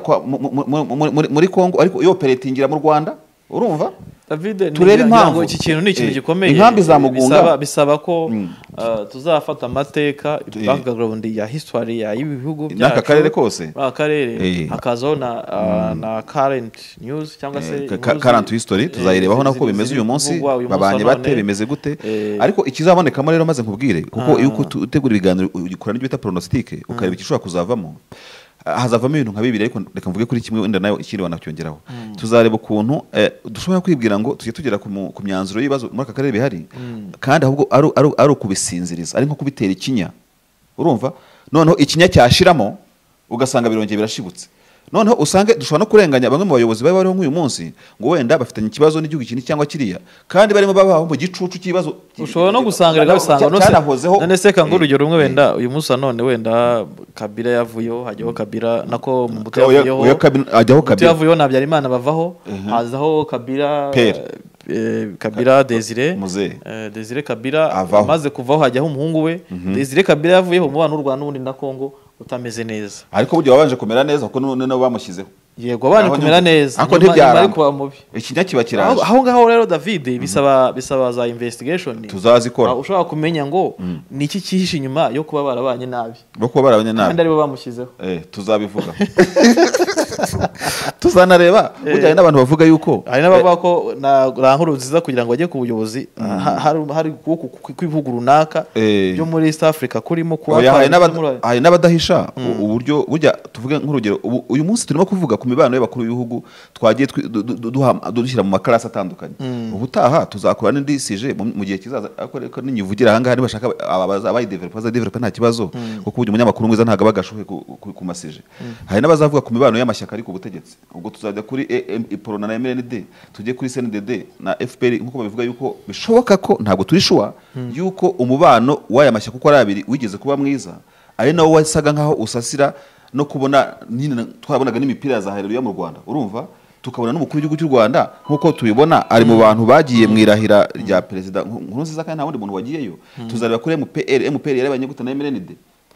muri Kongo ariko iyo operatingira mu Rwanda urumva David turebe impamvu iki kintu ni ikintu gikomeye inkambi za Mugunga bisaba ko tuzafata amateka background ya history ya ibihugu byacu n'aka karere kose akarere hakazaho na na current news cyangwa se current history tuzayirebaho nako bimeze uyu munsi babanye bate bimeze gute ariko ikizabonekamo rero maze nkubwire kuko iyo utegura ibiganiro ugikorana n'ibyo bita pronostic ukareba ikishobora kuzavamo hazavamo ibintu nka bibiri ariko reka mvuge kuri kimwe wenda nayo ikindi wanacyongeraho tuzareba ukuntu dushobora kwibwira ngo tujye tugera ku myanzuro y'ibibazo muri aka karere bihari kandi ahubwo ari ukubisinziriza ari nko kubitera ikinya urumva noneho ikinya cyashiramo ugasanga birongeye birashibutse noneho usange dushobora no kurenganya bamwe mu bayobozi bari bariho nk'uyu munsi ngo wenda bafitanye ikibazo n'igihugu kinini cyangwa kiriya kandi barimo babaho mu gicucu cy'ibibazo ushobora no gusanga gasanga none se kanga urugero rumwe wenda uyu munsi none wenda Kabila yavuyeho hajyaho Kabila nako mu Mbuto yavuyeho hajyaho Kabila yavuyeho na Habyarimana bavaho hazaho Kabila Kabila Desire Desire Kabila amaze kuvaho hajyaho umuhungu we Desire Kabila yavuyeho umubano w'u Rwanda n'ubundi na Kongo utameze neza ariko buryo wabanje kumera neza kuko none bamushyizeho yego abana kumera neza ariko ntibyara kuba mubi ikinya kiba kiraje aho ngaho rero David bisaba bisaba za investigation tuzazikora ushobora kumenya ngo ni iki kihishe inyuma yo kuba barabanye nabi bo kuba barabanye nabi kandi aribo bamushyizeho eh tuzabivuga tuzanareba ujyanye n'abantu bavuga yuko hari n'abavuga ko na rankuru nziza kugira ngo bajye ku buyobozi hari hari kwivuga runaka byo muri East Africa kurimo kuba hari n'abadahisha uburyo burya tuvuge nk'urugero uyu munsi turimo kuvuga ku mibano y'abakuru b'ibihugu twagiye dushyira mu makarasi atandukanye ubutaha tuzakora n'indi sije mu gihe kizaza ariko n'inyivugira aha ngaha nibashaka abayi developer za developer nta kibazo kuko uburyo umunyamakuru mwiza ntago bagashuhe ku masije hari n'abazavuga ku mibano y'amashyaka ari ku butegetsi ubwo tuzajya kuri Iprona na M N D tujye kuri C N D D na F P R nkuko babivuga yuko bishoboka ko ntago turi shuwa yuko umubano w'aya mashyaka uko ari abiri wigeze kuba mwiza ari nawo wasaga nkaho usasira no kubona nyine twabonaga n'imipira ya za Haleluya mu Rwanda urumva tukabona n'umukuru w'igihugu cy'u Rwanda nkuko tubibona ari mu bantu bagiye mwirahira rya president Nkurunziza kandi nta wundi muntu wagiyeyo tuzareba kuri M P R M P R yarebanye gute na M N D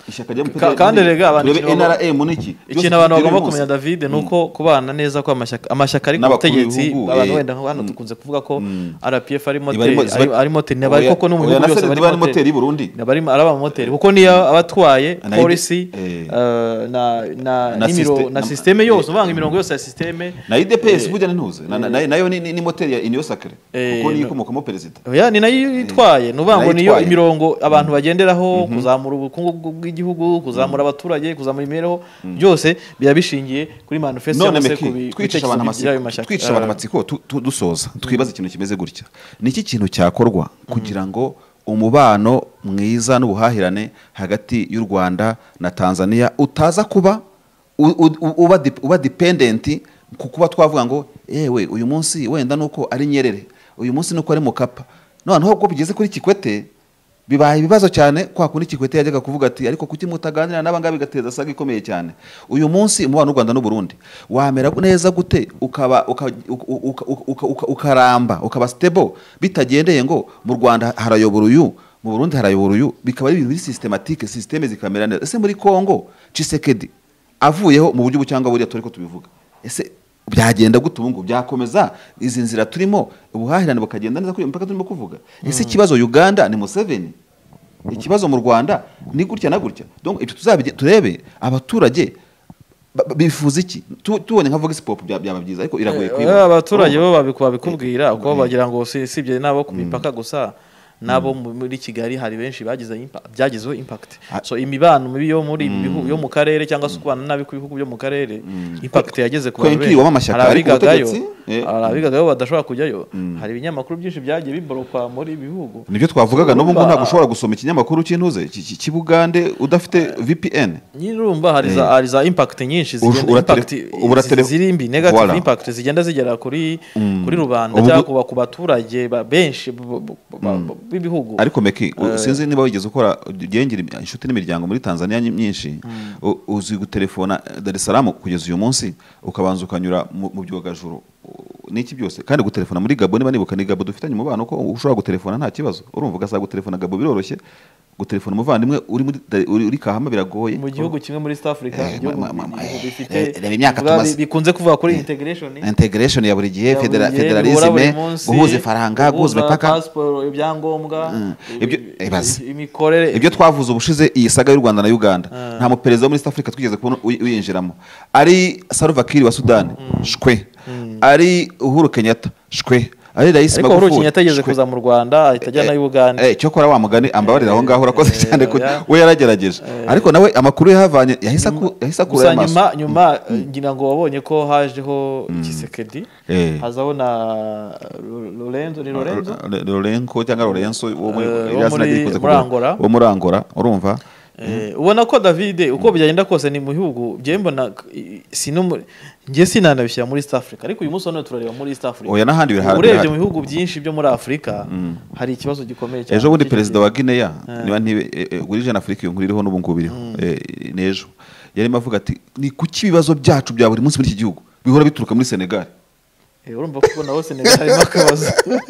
ishyaka rya Ka- kandi rega abantu turebe ikintu N bagomba- R M niki ikintu abantu bagomba kumenya David ni uko kubana neza ko amashyaka amashyaka ari ku N'abakuru butegetsi b'ibihugu, abantu eh, wenda hano dukunze kuvuga ko R P F ari Iba moteri arimo- ari- ari moteri n'abari koko no mu Oya, bihugu na byose Senate bari bari moteri moteri y'i Burundi bari araba moteri kuko niyo abatwaye Na ide- policy eh. eh, na na Na n'imiro system- na na- systeme yose uvanga imirongo yose ya systeme na I D P S burya ntuze Na- na- na- nayo ni ni- ni moteri ya Union Sacrée Eh, kuko niyo no. ikomokamo perezida oya ni nayo itwaye nuvuga ngo Nayo niyo itwaye. imirongo abantu bagenderaho kuzamura ubukungu bw'igihugu kuzamura abaturage kuzamura imibereho byose biba bishingiye kuri manifesto none cyangwa se meki ku bi- ku twicisha bitekerezo abantu by'ayo amatsiko mashyaka. twicisha abantu amatsiko tu- tu- dusoza twibaza ikintu kimeze gutya ni iki kintu cyakorwa kugira ngo umubano mwiza n'ubuhahirane hagati y'u Rwanda na Tanzania utaza kuba u- u- uba dip- uba dependent ku kuba twavuga ngo yewe uyu munsi wenda nuko ari Nyerere uyu munsi nuko ari Mukapa noneho ubwo bigeze kuri Kikwete bibaye ibibazo cyane kwa kundi Kikwete yajyaga kuvuga ati ariko kuki mutaganira n'abangaba bigateza saga ikomeye cyane uyu munsi umubano w'u Rwanda n'u Burundi wamera neza gute ukaba uka- uka- uka- uka- uka- ukaramba ukaba stable bitagendeye ngo mu Rwanda harayobora uyu mu Burundi harayobora uyu bikaba ari ibintu biri systematique systeme zikamera neza ese muri Kongo Tshisekedi avuyeho mu buryo cyangwa buriya turi ko tubivuga ese byagenda gute ubu ngo byakomeza izi nzira turimo ubuhahirane bukagenda neza kuri mpaka turimo kuvuga ese ikibazo Uganda ni Museveni ikibazo mu Rwanda ni gutya na gutya donc ibyo tuzabije turebe abaturage ba- ba- bifuza iki Tu- tubonye nka Vox Pop bya- byaba byiza ariko iragoye Eh, kwiba abaturage bo babikuba bikubwira uko bagira ngo si sibye nabo ku mipaka gusa nabo mu- muri Kigali hari benshi bagize impa- byagizeho impact so imibano mibi yo muri ibi bihugu yo mu karere cyangwa se kubana nabi ku bihugu byo mu karere impact yageze ku bantu Kwenkiriwamo amashyaka hari ari ku abigagayo butegetsi, eh. hari abigagayo badashobora kujyayo hari ibinyamakuru byinshi byagiye biborokwa muri ibi bihugu nibyo twavugaga n'ubu ngo Urumva- ntabwo ushobora gusoma ikinyamakuru cy'intuze cy'Ibugande udafite V P N nyine urumva hari za hari za impact nyinshi Ubu- zigenda uratele- impact ubu uratele- zi- ziri mbi negative Voilà. impact zigenda zigera kuri kuri rubanda Ubu- cyangwa kuba ku baturage ba- benshi b- b- b- b'ibihugu ariko meki u- sinzi niba wigeze ukora ugengera inshuti n'imiryango muri Tanzania ny- myinshi u- uzi gutelefona Dar es Salaam kugeza uyu munsi ukabanza ukanyura mu mu byogajuru u- n'iki byose kandi gutelefona muri Gabo niba nibuka ni Gabo dufitanye umubano ko ushobora gutelefona nta kibazo urumva ugasaba gutelefona Gabo biroroshye gutelefona umuvandimwe uri muri uri uri Kahama biragoye mu gihugu kimwe muri East Africa Eh, igihugu ma- ma- ma- ibihugu eh, bifite eh, reba imyaka bivuga- tumaze. bikunze kuvuga kuri integration integration ya buri gihe ya buri federa- gihe, bihura buri federalisme munsi, guhuza ifaranga guhuza imipaka passport ibyangombwa Ibyo- i- ibaze. i- imikorere ibyo twavuze ubushize iyi saga y'u Rwanda na Uganda nta muperezida wo muri East Africa twigeze kubona uy- uyinjiramo ari Salva Kiir wa Sudani shwe ari Uhuru Kenyatta shwe ari Rais ariko Uhuru Magufuli Kenyatta yageze shwe. kuza mu Rwanda ahita ajya na Uganda Eh, cyokora wa mugani ambabarira aho ngaho urakoze Eh, cyane ko oya. we yaragerageje ariko nawe amakuru yahavanye yahise aku- yahise akura gusa amaso nyuma nyuma ngira ngo wabonye ko hajeho Tshisekedi Eh. hazaho na Lorenzo ni Lorenzo Lorenko cyangwa Lorenzo wo muri Eh, wo iriya zina muri- ryikuze muri kuvuga. Angola. wo muri Angola urumva Eh, ubona ko David uko byagenda kose ni mu bihugu bye mbona i- sino ngiye sinanabishyira muri East Africa ariko uyu munsi hano turareba muri East Africa oya n'ahandi birahari urebye mu bihugu byinshi byo muri Afurika hari ikibazo gikomeye cyane ejo bundi cy'iki perezida gihe. wa Guinea niba ntibe gurije na Afrika iyo nkuru iriho n'ubu ngubu iriho eh, n'ejo yarimo avuga ati ni kuki ibibazo byacu bya buri munsi muri iki gihugu bihora bituruka muri Senegal Eh, urumva ko naho Senegal harimo akabazo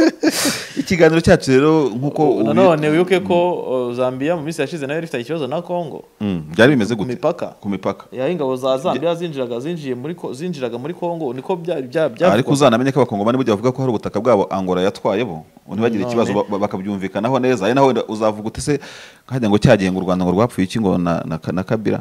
ikiganiro cyacu rero nk'uko ubi- nanone wibuke ko uh, Zambia mu minsi yashize nayo ifite ikibazo na Congo Mm, byari bimeze ku gute mipaka ku mipaka ya ingabo za Zambia zinjiraga zinjiye muri ko- zinjiraga muri Congo niko bya bya bya ariko uzanamenye ko abakongomani burya bavuga ko hari ubutaka bwabo Angola yatwaye bo ntibagire None. ikibazo ba- ba- bakabyumvikanaho neza ari naho wenda uzavuga ute se nkajya ngo cyagiye ngo u Rwanda ngo rwapfuye iki ngo na, na, na Kabila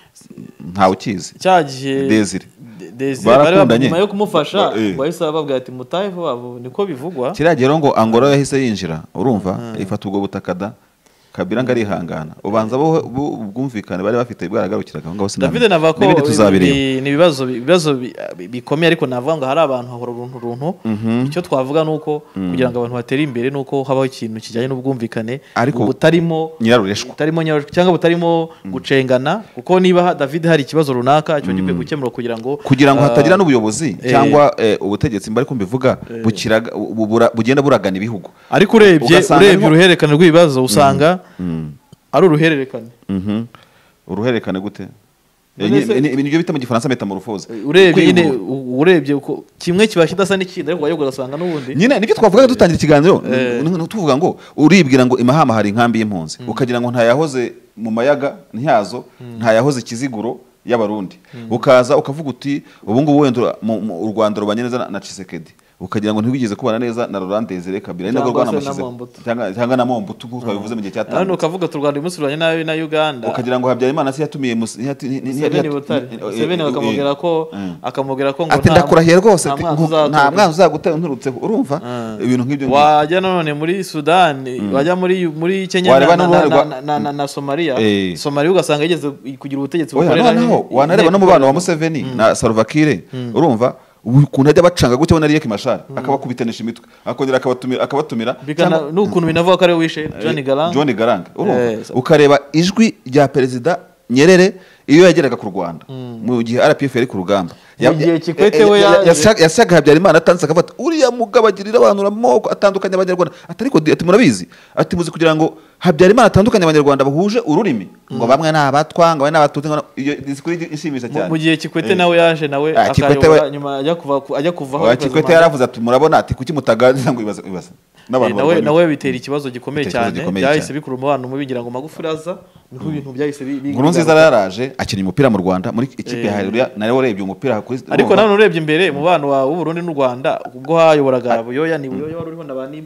ntawe ukizi cyagiye Desire. De- Desire bari Barakundanye. nyuma yo kumufasha Ba- eh. ngo ahise bababwira ati mutahe vuba vuba niko bivugwa kiriya rero ngo Angola yahise yinjira urumva ifata ubwo butaka da Kabila ngo arihangana ubanza bo bo- ubwumvikane bari bafite bwaragarukiraga aho ngaho sinamenye. David navuga ko N'ibindi tuzabireba ni ni ibibazo ibibazo bi- bi- bikomeye ariko navuga ngo hari abantu hahora uruntu runtu icyo twavuga nuko kugira ngo abantu batere imbere nuko habaho ikintu kijyanye n'ubwumvikane Ariko butarimo nyirarureshwa butarimo nyarureshwa cyangwa butarimo gucengana kuko niba ha- David hari ikibazo runaka cyo gikwiye gukemura kugira ngo kugira ngo ah, hatagira n'ubuyobozi eh, cyangwa eh, ubutegetsi mbari ko mbivuga bukiraga bu- bura- bugenda buragana ibihugu ariko urebye ugasanga urebye harimo- uruhererekane rw'ibibazo usanga ari uruhererekane Mhm. uruhererekane gute ibintu byo bita mu gifaransa metamorphose. Urebye nyine urebye uko kimwe kiba kidasa n'ikindi ariko wayobora usanga n'ubundi nyine nibyo twavuga dutangira ikiganiro tuvuga ngo uribwira ngo imahama hari inkambi y'impunzi ukagira ngo ntayahoze mu mayaga ntiyazo ntayahoze ikiziguro y'abarundi ukaza ukavuga uti ubu ngubu wenda u Rwanda rubanye neza na Tshisekedi ukagira ngo ntibigeze kubana neza na Laurent Désiré Kabila ari nabwo rwanamushyize cyangwa cyangwa na Mobutu kuko twabivuze mu gihe cyatanu hano ukavuga tu Rwanda umunsi rwanye nawe na Uganda ukagira ngo Habyarimana si yatumiye Museveni bakamubwira ko akamubwira ko ngo ati ndakurahiye rwose nta mwana uzagutera nturutse urumva ibintu nk'ibyo wajya none muri Sudan wajya muri muri Kenya na Somalia Somalia ugasanga yigeze kugira ubutegetsi bukorera naho wanareba no mubano wa Museveni na Salva Kiir urumva ukuntu ajya bacanga gute bona Riek Machar akabakubitanisha imitwe akongera akabatumira akabatumira bikana n'ukuntu binavuga ko ari wishe John Garang John Garang ukareba ijwi rya perezida Nyerere iyo yageraga ku Rwanda mu gihe R P F yari ku rugamba Kikwete we yasaga Habyarimana atanze akafata uriya mugabo agirira abantu amoko atandukanye abanyarwanda atariko ati murabizi ati muzi kugira ngo Habyarimana atandukanye abanyarwanda bahuje ururimi ngo bamwe n'abatwanga bamwe n'abatutsi iyo disikuri ishimisha cyane mu gihe Kikwete nawe yaje nawe akayobora nyuma ajya kuva ajya kuvaho Kikwete yaravuze ati murabona ati kuki mutaganira ngo ibaza ibaza nawe nawe bitera ikibazo gikomeye cyane byahise bikuru umubano mubi ngira ngo Magufuli aza niho ibintu byahise bigira Nkurunziza yaraje akina umupira mu Rwanda muri ikipe ya Haleluya nawe warebye umupira ariko none urebye imbere mu bana wa Burundi n'u Rwanda ubwo hayoboraga Buyoya ni Buyoya wari uriho nabani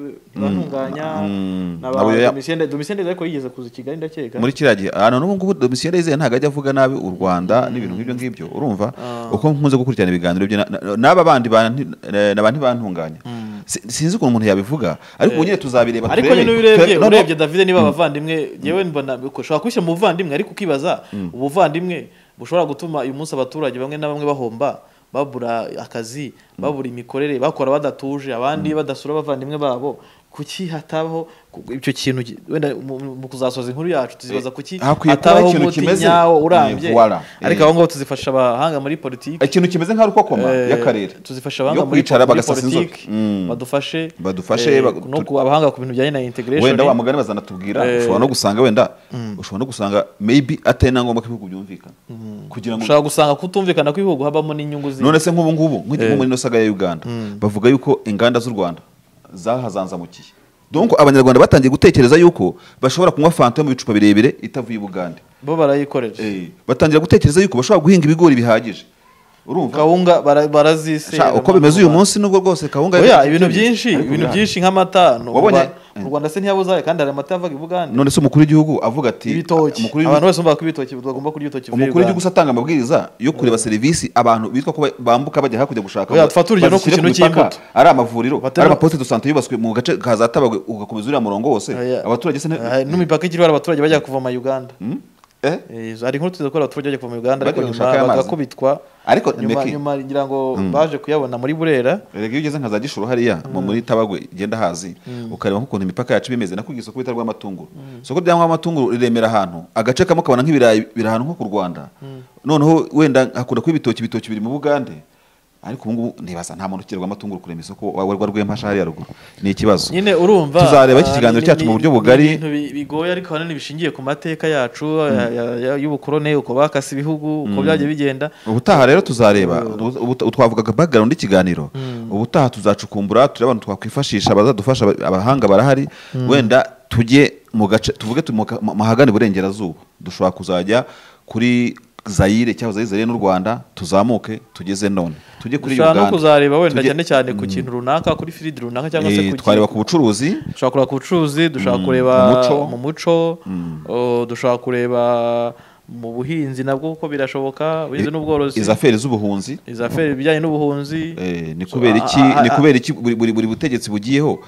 bantunganya n'aba Domitien Domitien ariko yigeze kuza Kigali ndakeka muri kiragiye hano n'ubu ngubu Domitien Ndayizeye ntago ajya avuga nabi u Rwanda n'ibintu nk'ibyo ngibyo urumva uko nkunze gukurikirana ibiganiro byo n'aba bandi n'abantu bantunganya sinzi ukuntu umuntu yabivuga ariko ubu nyine tuzabireba ariko nyine urebye urebye David niba abavandimwe yewe mbona ushobora kwishyira mu buvandimwe ariko ukibaza ubuvandimwe bushobora gutuma uyu munsi abaturage bamwe na bamwe bahomba babura akazi babura imikorere bakora badatuje abandi badasura abavandimwe babo kuki hatabaho icyo kintu wenda mu kuzasoza inkuru yacu tuzibaza kuki hatabaho umuti nyawo urambye ariko abo ngabo tuzifasha abahanga muri politiki ikintu kimeze nka rukokoma y'akarere tuzifasha abahanga muri politiki badufashe badufashe no ku abahanga ku bintu bijyanye na integration wenda wa mugani bazanatubwira ushobora no gusanga wenda ushobora no gusanga maybe atena ngomba ko ibihugu byumvikana kugira ngo ushobora gusanga kutumvikana ko ibihugu habamo n'inyungu zindi none se nk'ubu ngubu nk'igihugu muri no saga ya Uganda bavuga yuko inganda z'u Rwanda zahazanzamukiye donc abanyarwanda batangiye gutekereza yuko bashobora kunywa fanta mu bicupa birebire itavuye Bugande bo barayikoreje eh batangira gutekereza yuko bashobora guhinga ibigori bihagije urumva kawunga barazise uko bimeze uyu munsi nubwo rwose kawunga oya ibintu byinshi ibintu byinshi nk'amata mu Rwanda se ntiyabuza kandi hari amata yavaga i Bugande none se umukuru w'igihugu avuga ati abantu bose bumva ko ibitoki bagomba kurya ibitoki umukuru w'igihugu satanga amabwiriza yo kureba serivisi abantu bitwa ko bambuka bajya hakujya gushaka oya tfaturije no ku kintu cy'imbuto ari amavuriro ari amaposte de santé yubatswe mu gace kazatabagwe ugakomeza uriya murongo wose abaturage se n'imipaka ikiri hari abaturage bajya kuvoma Uganda eh ari nkuru tuzi ko abaturage bajya kuvoma Uganda ariko nyuma bagakubitwa ariko nyuma ngira ngo baje kuyabona muri Burera erega iyo ugeze nka za Gishuru hariya mu muri Tabagwe genda hazi ukareba nk'ukuntu imipaka yacu bimeze nakugisa ko bitarwa amatunguru soko ryangwa amatunguru riremera ahantu agace kamwe kabona nk'ibirayi birahantu nko ku Rwanda noneho wenda hakunda ko ibitoki bitoki biri mu Bugande ariko ubu ngubu nibaza nta muntu ukirwa amatunguru kurema isoko warwa rw'empasha hariya ruguru ni ikibazo nyine urumva tuzareba iki kiganiro cyacu mu buryo bugari ibintu bigoye ariko hanini bishingiye ku mateka yacu y'ubukorone uko bakase ibihugu uko byagiye bigenda ubutaha rero tuzareba twavugaga background ikiganiro ubutaha tuzacukumbura tureba abantu twakwifashisha bazadufasha abahanga barahari wenda tujye mu gace tuvuge mahagane burengerazuba dushobora kuzajya kuri Zaire cyangwa Zaire n'u Rwanda tuzamuke tugeze none tujye kuri Uganda no kuzareba wenda cyane cyane ku kintu runaka kuri field runaka cyangwa se ku twareba ku bucuruzi dushaka kureba ku bucuruzi dushaka kureba mu muco dushaka kureba mu buhinzi nabwo kuko birashoboka bize n'ubworozi izaferi z'ubuhunzi izaferi bijyanye n'ubuhunzi eh ni kubera iki ni kubera iki buri buri butegetsi bugiyeho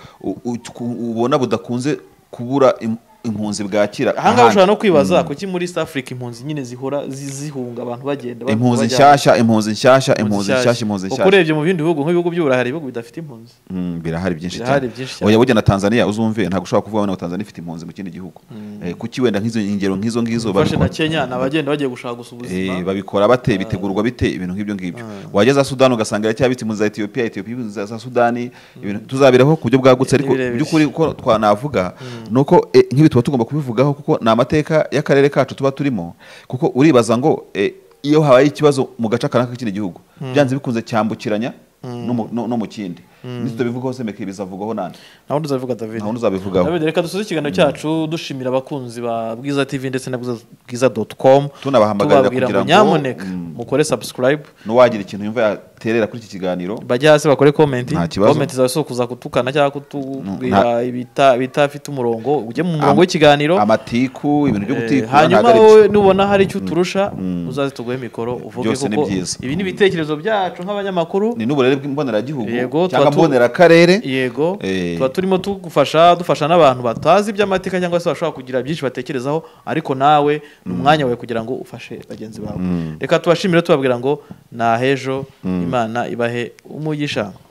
ubona budakunze kubura impunzi bwakira ahanga ushobora no kwibaza kuki muri East Africa impunzi nyine zihora zihunga abantu bagenda impunzi nshyashya impunzi nshyashya impunzi nshyashya impunzi nshyashya ukurebye mu bindi bihugu nk'ibihugu by'Uburayi ibihugu bidafite impunzi mm birahari byinshi cyane oya bujya na Tanzania uzumve nta gushaka kuvuga na Tanzania ifite impunzi mu kindi gihugu eh kuki wenda nk'izo ingero nk'izo ngizo bafashe na Kenya nabagenda bagiye gushaka gusubuzima eh babikora bate bitegurwa bite ibintu nk'ibyo ngibyo wageza Sudan ugasanga yacyabitse impunzi za Ethiopia Ethiopia za Sudan ibintu tuzabiraho ku buryo bwagutse ariko by'ukuri ko twanavuga nuko tuba tugomba kubivugaho kuko ni amateka y'akarere kacu tuba turimo, kuko uribaza ngo eh, iyo habaye ikibazo mu gace kanaka k'ikindi gihugu byanze bikunze cyambukiranya no mu- no no mu kindi nitwe bivugaho se meke bizavugwaho nande naho uzabivuga David ntaho uzabivugaho. David reka dusoze ikiganiro cyacu dushimira abakunzi ba Bwiza T V ndetse na bwiza- bwiza dot com Tunabahamagarira tubabwira kugira ngo ngo, nyamuneka mm. mukore subscribe n'uwagira ikintu yumva yaterera kuri iki kiganiro bajye hasi bakore comment Nta kibazo. comment zawe so kuza kutukana cyangwa kutubwira ibita bitafite umurongo ujye mu murongo w'ikiganiro amatiku ibintu byo Eh, gutikura hanyuma ntabwo ari wowe byo. nubona hari icyo uturusha uzaze tuguhe mikoro uvuge Byose ni kuko byiza. ibi ni ibitekerezo byacu nk'abanyamakuru ni n'uburere bw'imboneragihugu Yego, cyangwa tuba tu- mbonerakarere yego Eh. tuba turimo tugufasha dufasha n'abantu batazi iby'amateka cyangwa se bashobora kugira byinshi batekerezaho ariko nawe ni umwanya wawe kugira ngo ufashe bagenzi bawe reka tubashimire tubabwira ngo nahejo Imana ibahe umugisha.